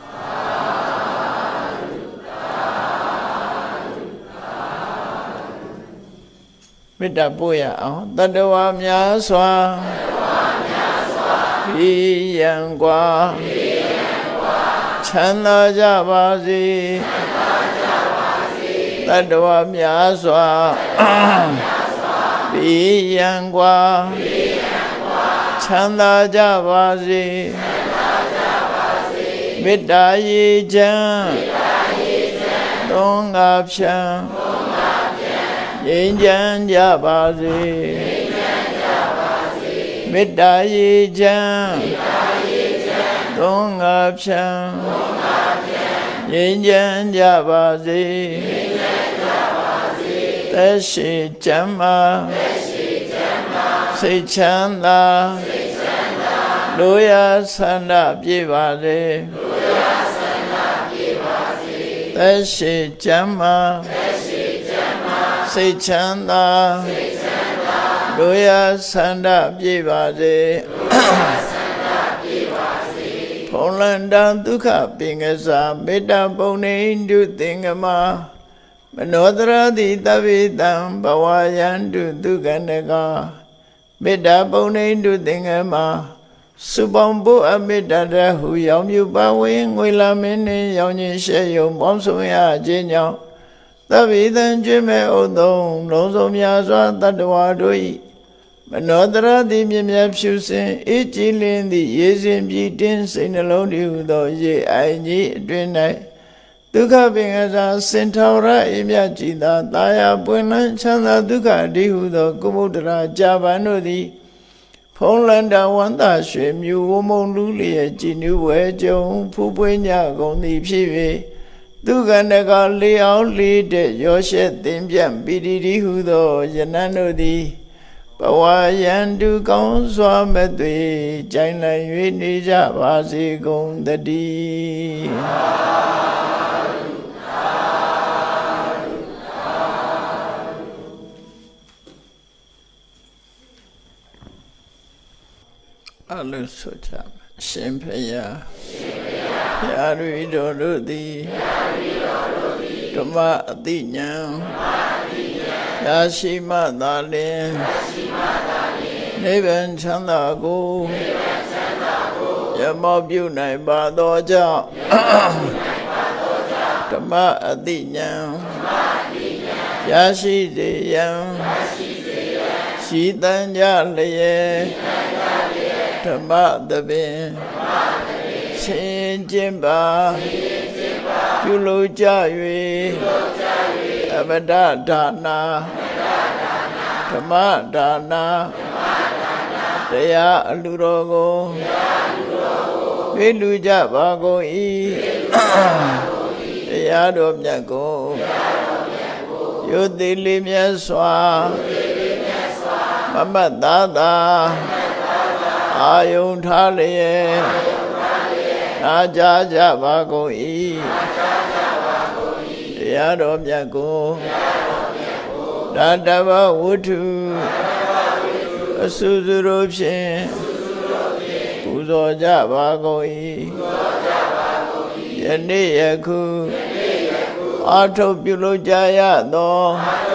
Speaker 2: မေတ္တာပို့ရအောင်တတဝါများစွာဘိယံကွာချမ်းသာကြပါစေတတဝါများစွာဘိယံကွာချမ်းသာကြပါစေမေတ္တာရေချမ်းသုံးငါဖြံငြိမ်းချမ်းကြပါစေမေတ္တာရေချမ်းသုံးငါဖြံငြိမ်းချမ်းကြပါစေသက်ရှိချမ်းသာစိတ်ချမ်းသာလိုရာဆန္ဒပြေပါစေသက်ရှိချမ်းသာစိတ်ချမ်းသာလိုရာဆန္ဒပြေပါစေဖုံးလန္တဒုက္ခပင်ကစားမေတ္တာပုံနေတုသင်္ကမမနောတရတိတဗ္ဗေတံဘဝယန္တုဒုက္ခနကမေတ္တာပုံနေတုသင်္ကမစုပေါင်းဖို့အမေတ္တာတဟုရောင်မြူပါဝင်ငွေလာမင်းနှင့်ရောင်ခြင်းရှဲယုံပေါင်းစုံရခြင်းကြောင့်သဗ္ဗေတံကျွေးမဲ့ဥသုံးလုံးစုံများစွာတတ္တဝါတို့၏မနောတရတိမြင်မြတ်ဖြူစင်အေးကြည်လင်းသည့်ရေစင်ပြည်တင်းစိတ်နှလုံးတည်ဟူသောရေအိုင်ကြီးအတွင်၌ဒုက္ခပင်ကစားစင်ထောရအေးမြတ်ကြည်သာတာယာပွင့်လန်းချမ်းသာဒုက္ခတည်ဟူသောကုမုဒ္ဒရာကြာပန်တို့သည်ဖုံးလန္တာဝန္တာရွှေမြူဝမုံလူလျက်ကြည်နူးဝဲကြုံဖူးပွေးညကုန်သည်ဖြစ်၍ဒုက္ခနကလေးအောင်လေးတဲ့ရောရှက်သင်ပြန့်ပိတိတိဟုသောယနန်တို့သည်ဘဝယန္တုကောင်းစွာမသွေကြိုင်လည်၍နေကြပါစေကုန်သတည်းအလုံးဆိုကြရှင်ဖယားဖယားရီတော်တို့သည်ဓမ္မအတိညာရရှိမှသာလျှင်နိဗ္ဗာန်ချမ်းသာကိုရမောပြုနိုင်ပါသောကြောင့်ဓမ္မအတိညာရရှိစေရန်ရှိတန်ကြလျက်ဓမ္မသဘင်ဆင်ကျင်ပါပြုလုပ်ကြ၍အမတဒါနာဓမ္မဒါနာတရားအလှတော်ကိုပေးလူကြပါကုန်၏တရားတော်မြတ်ကိုယုတိလေးမြတ်စွာမမတ်သာသာအာယုန်ထားလျက်နာကြားကြပါကုန်၏တရားတော်မြတ်ကိုတတဗဝတ္ထုအစုစုတို့ဖြင့်ပူဇော်ကြပါကုန်၏ယနေ့ယခုအာထုတ်ပြုလုပ်ကြရသော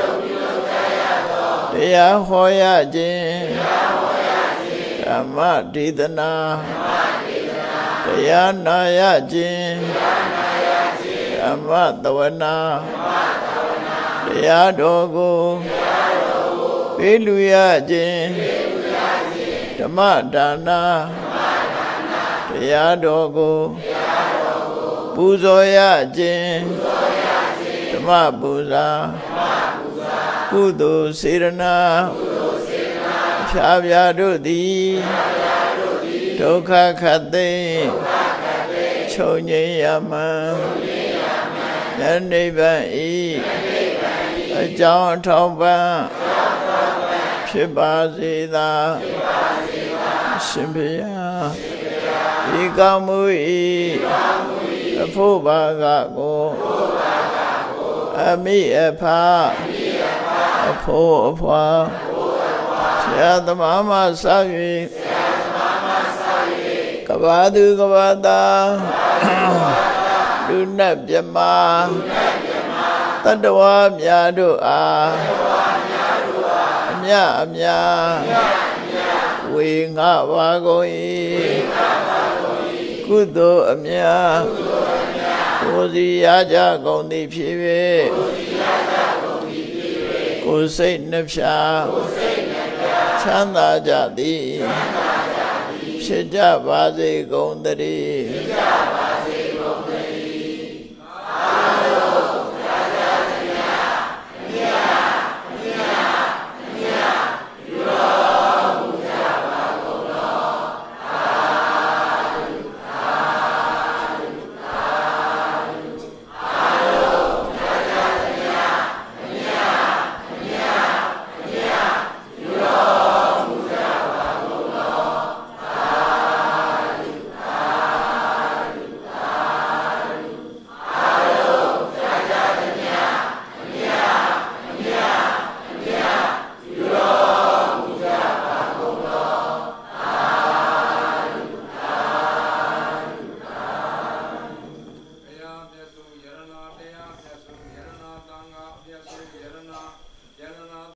Speaker 2: တရားဟောရခြင်းဓမ္မဒေသနာတရားနာရခြင်းဓမ္မသဝနာတရားတော်ကိုပေးလူရခြင်းဓမ္မဒါနာတရားတော်ကိုပူဇော်ရခြင်းဓမ္မပူဇာကုသိုလ်စေရနာဖြာဖြာတို့သည်ဒုက္ခခတ်သိချုပ်ငြိမ်းရမှန်ယနိဗ္ဗာန်ဤအကြောင်းအထောက်ပံ့ဖြစ်ပါစေသာရှင်ဘုရားဤကောင်းမှုဤအဖို့ဘာကကိုအမိအဖအဖို့အဖွာဆရာသမားမဆာ၍ကဘာသူကဘာသာလူနဲ့မြမတတ္တဝါများတို့အားအမြအမြဝေငါပါကုန်၏ကုသိုလ်အမြကိုယ်စီရကြကုန်သည်ဖြစ်၍ကိုယ်စိတ်နှဖျားချမ်းသာကြသည်ဖြစ်ကြပါစေကုန်သတည်း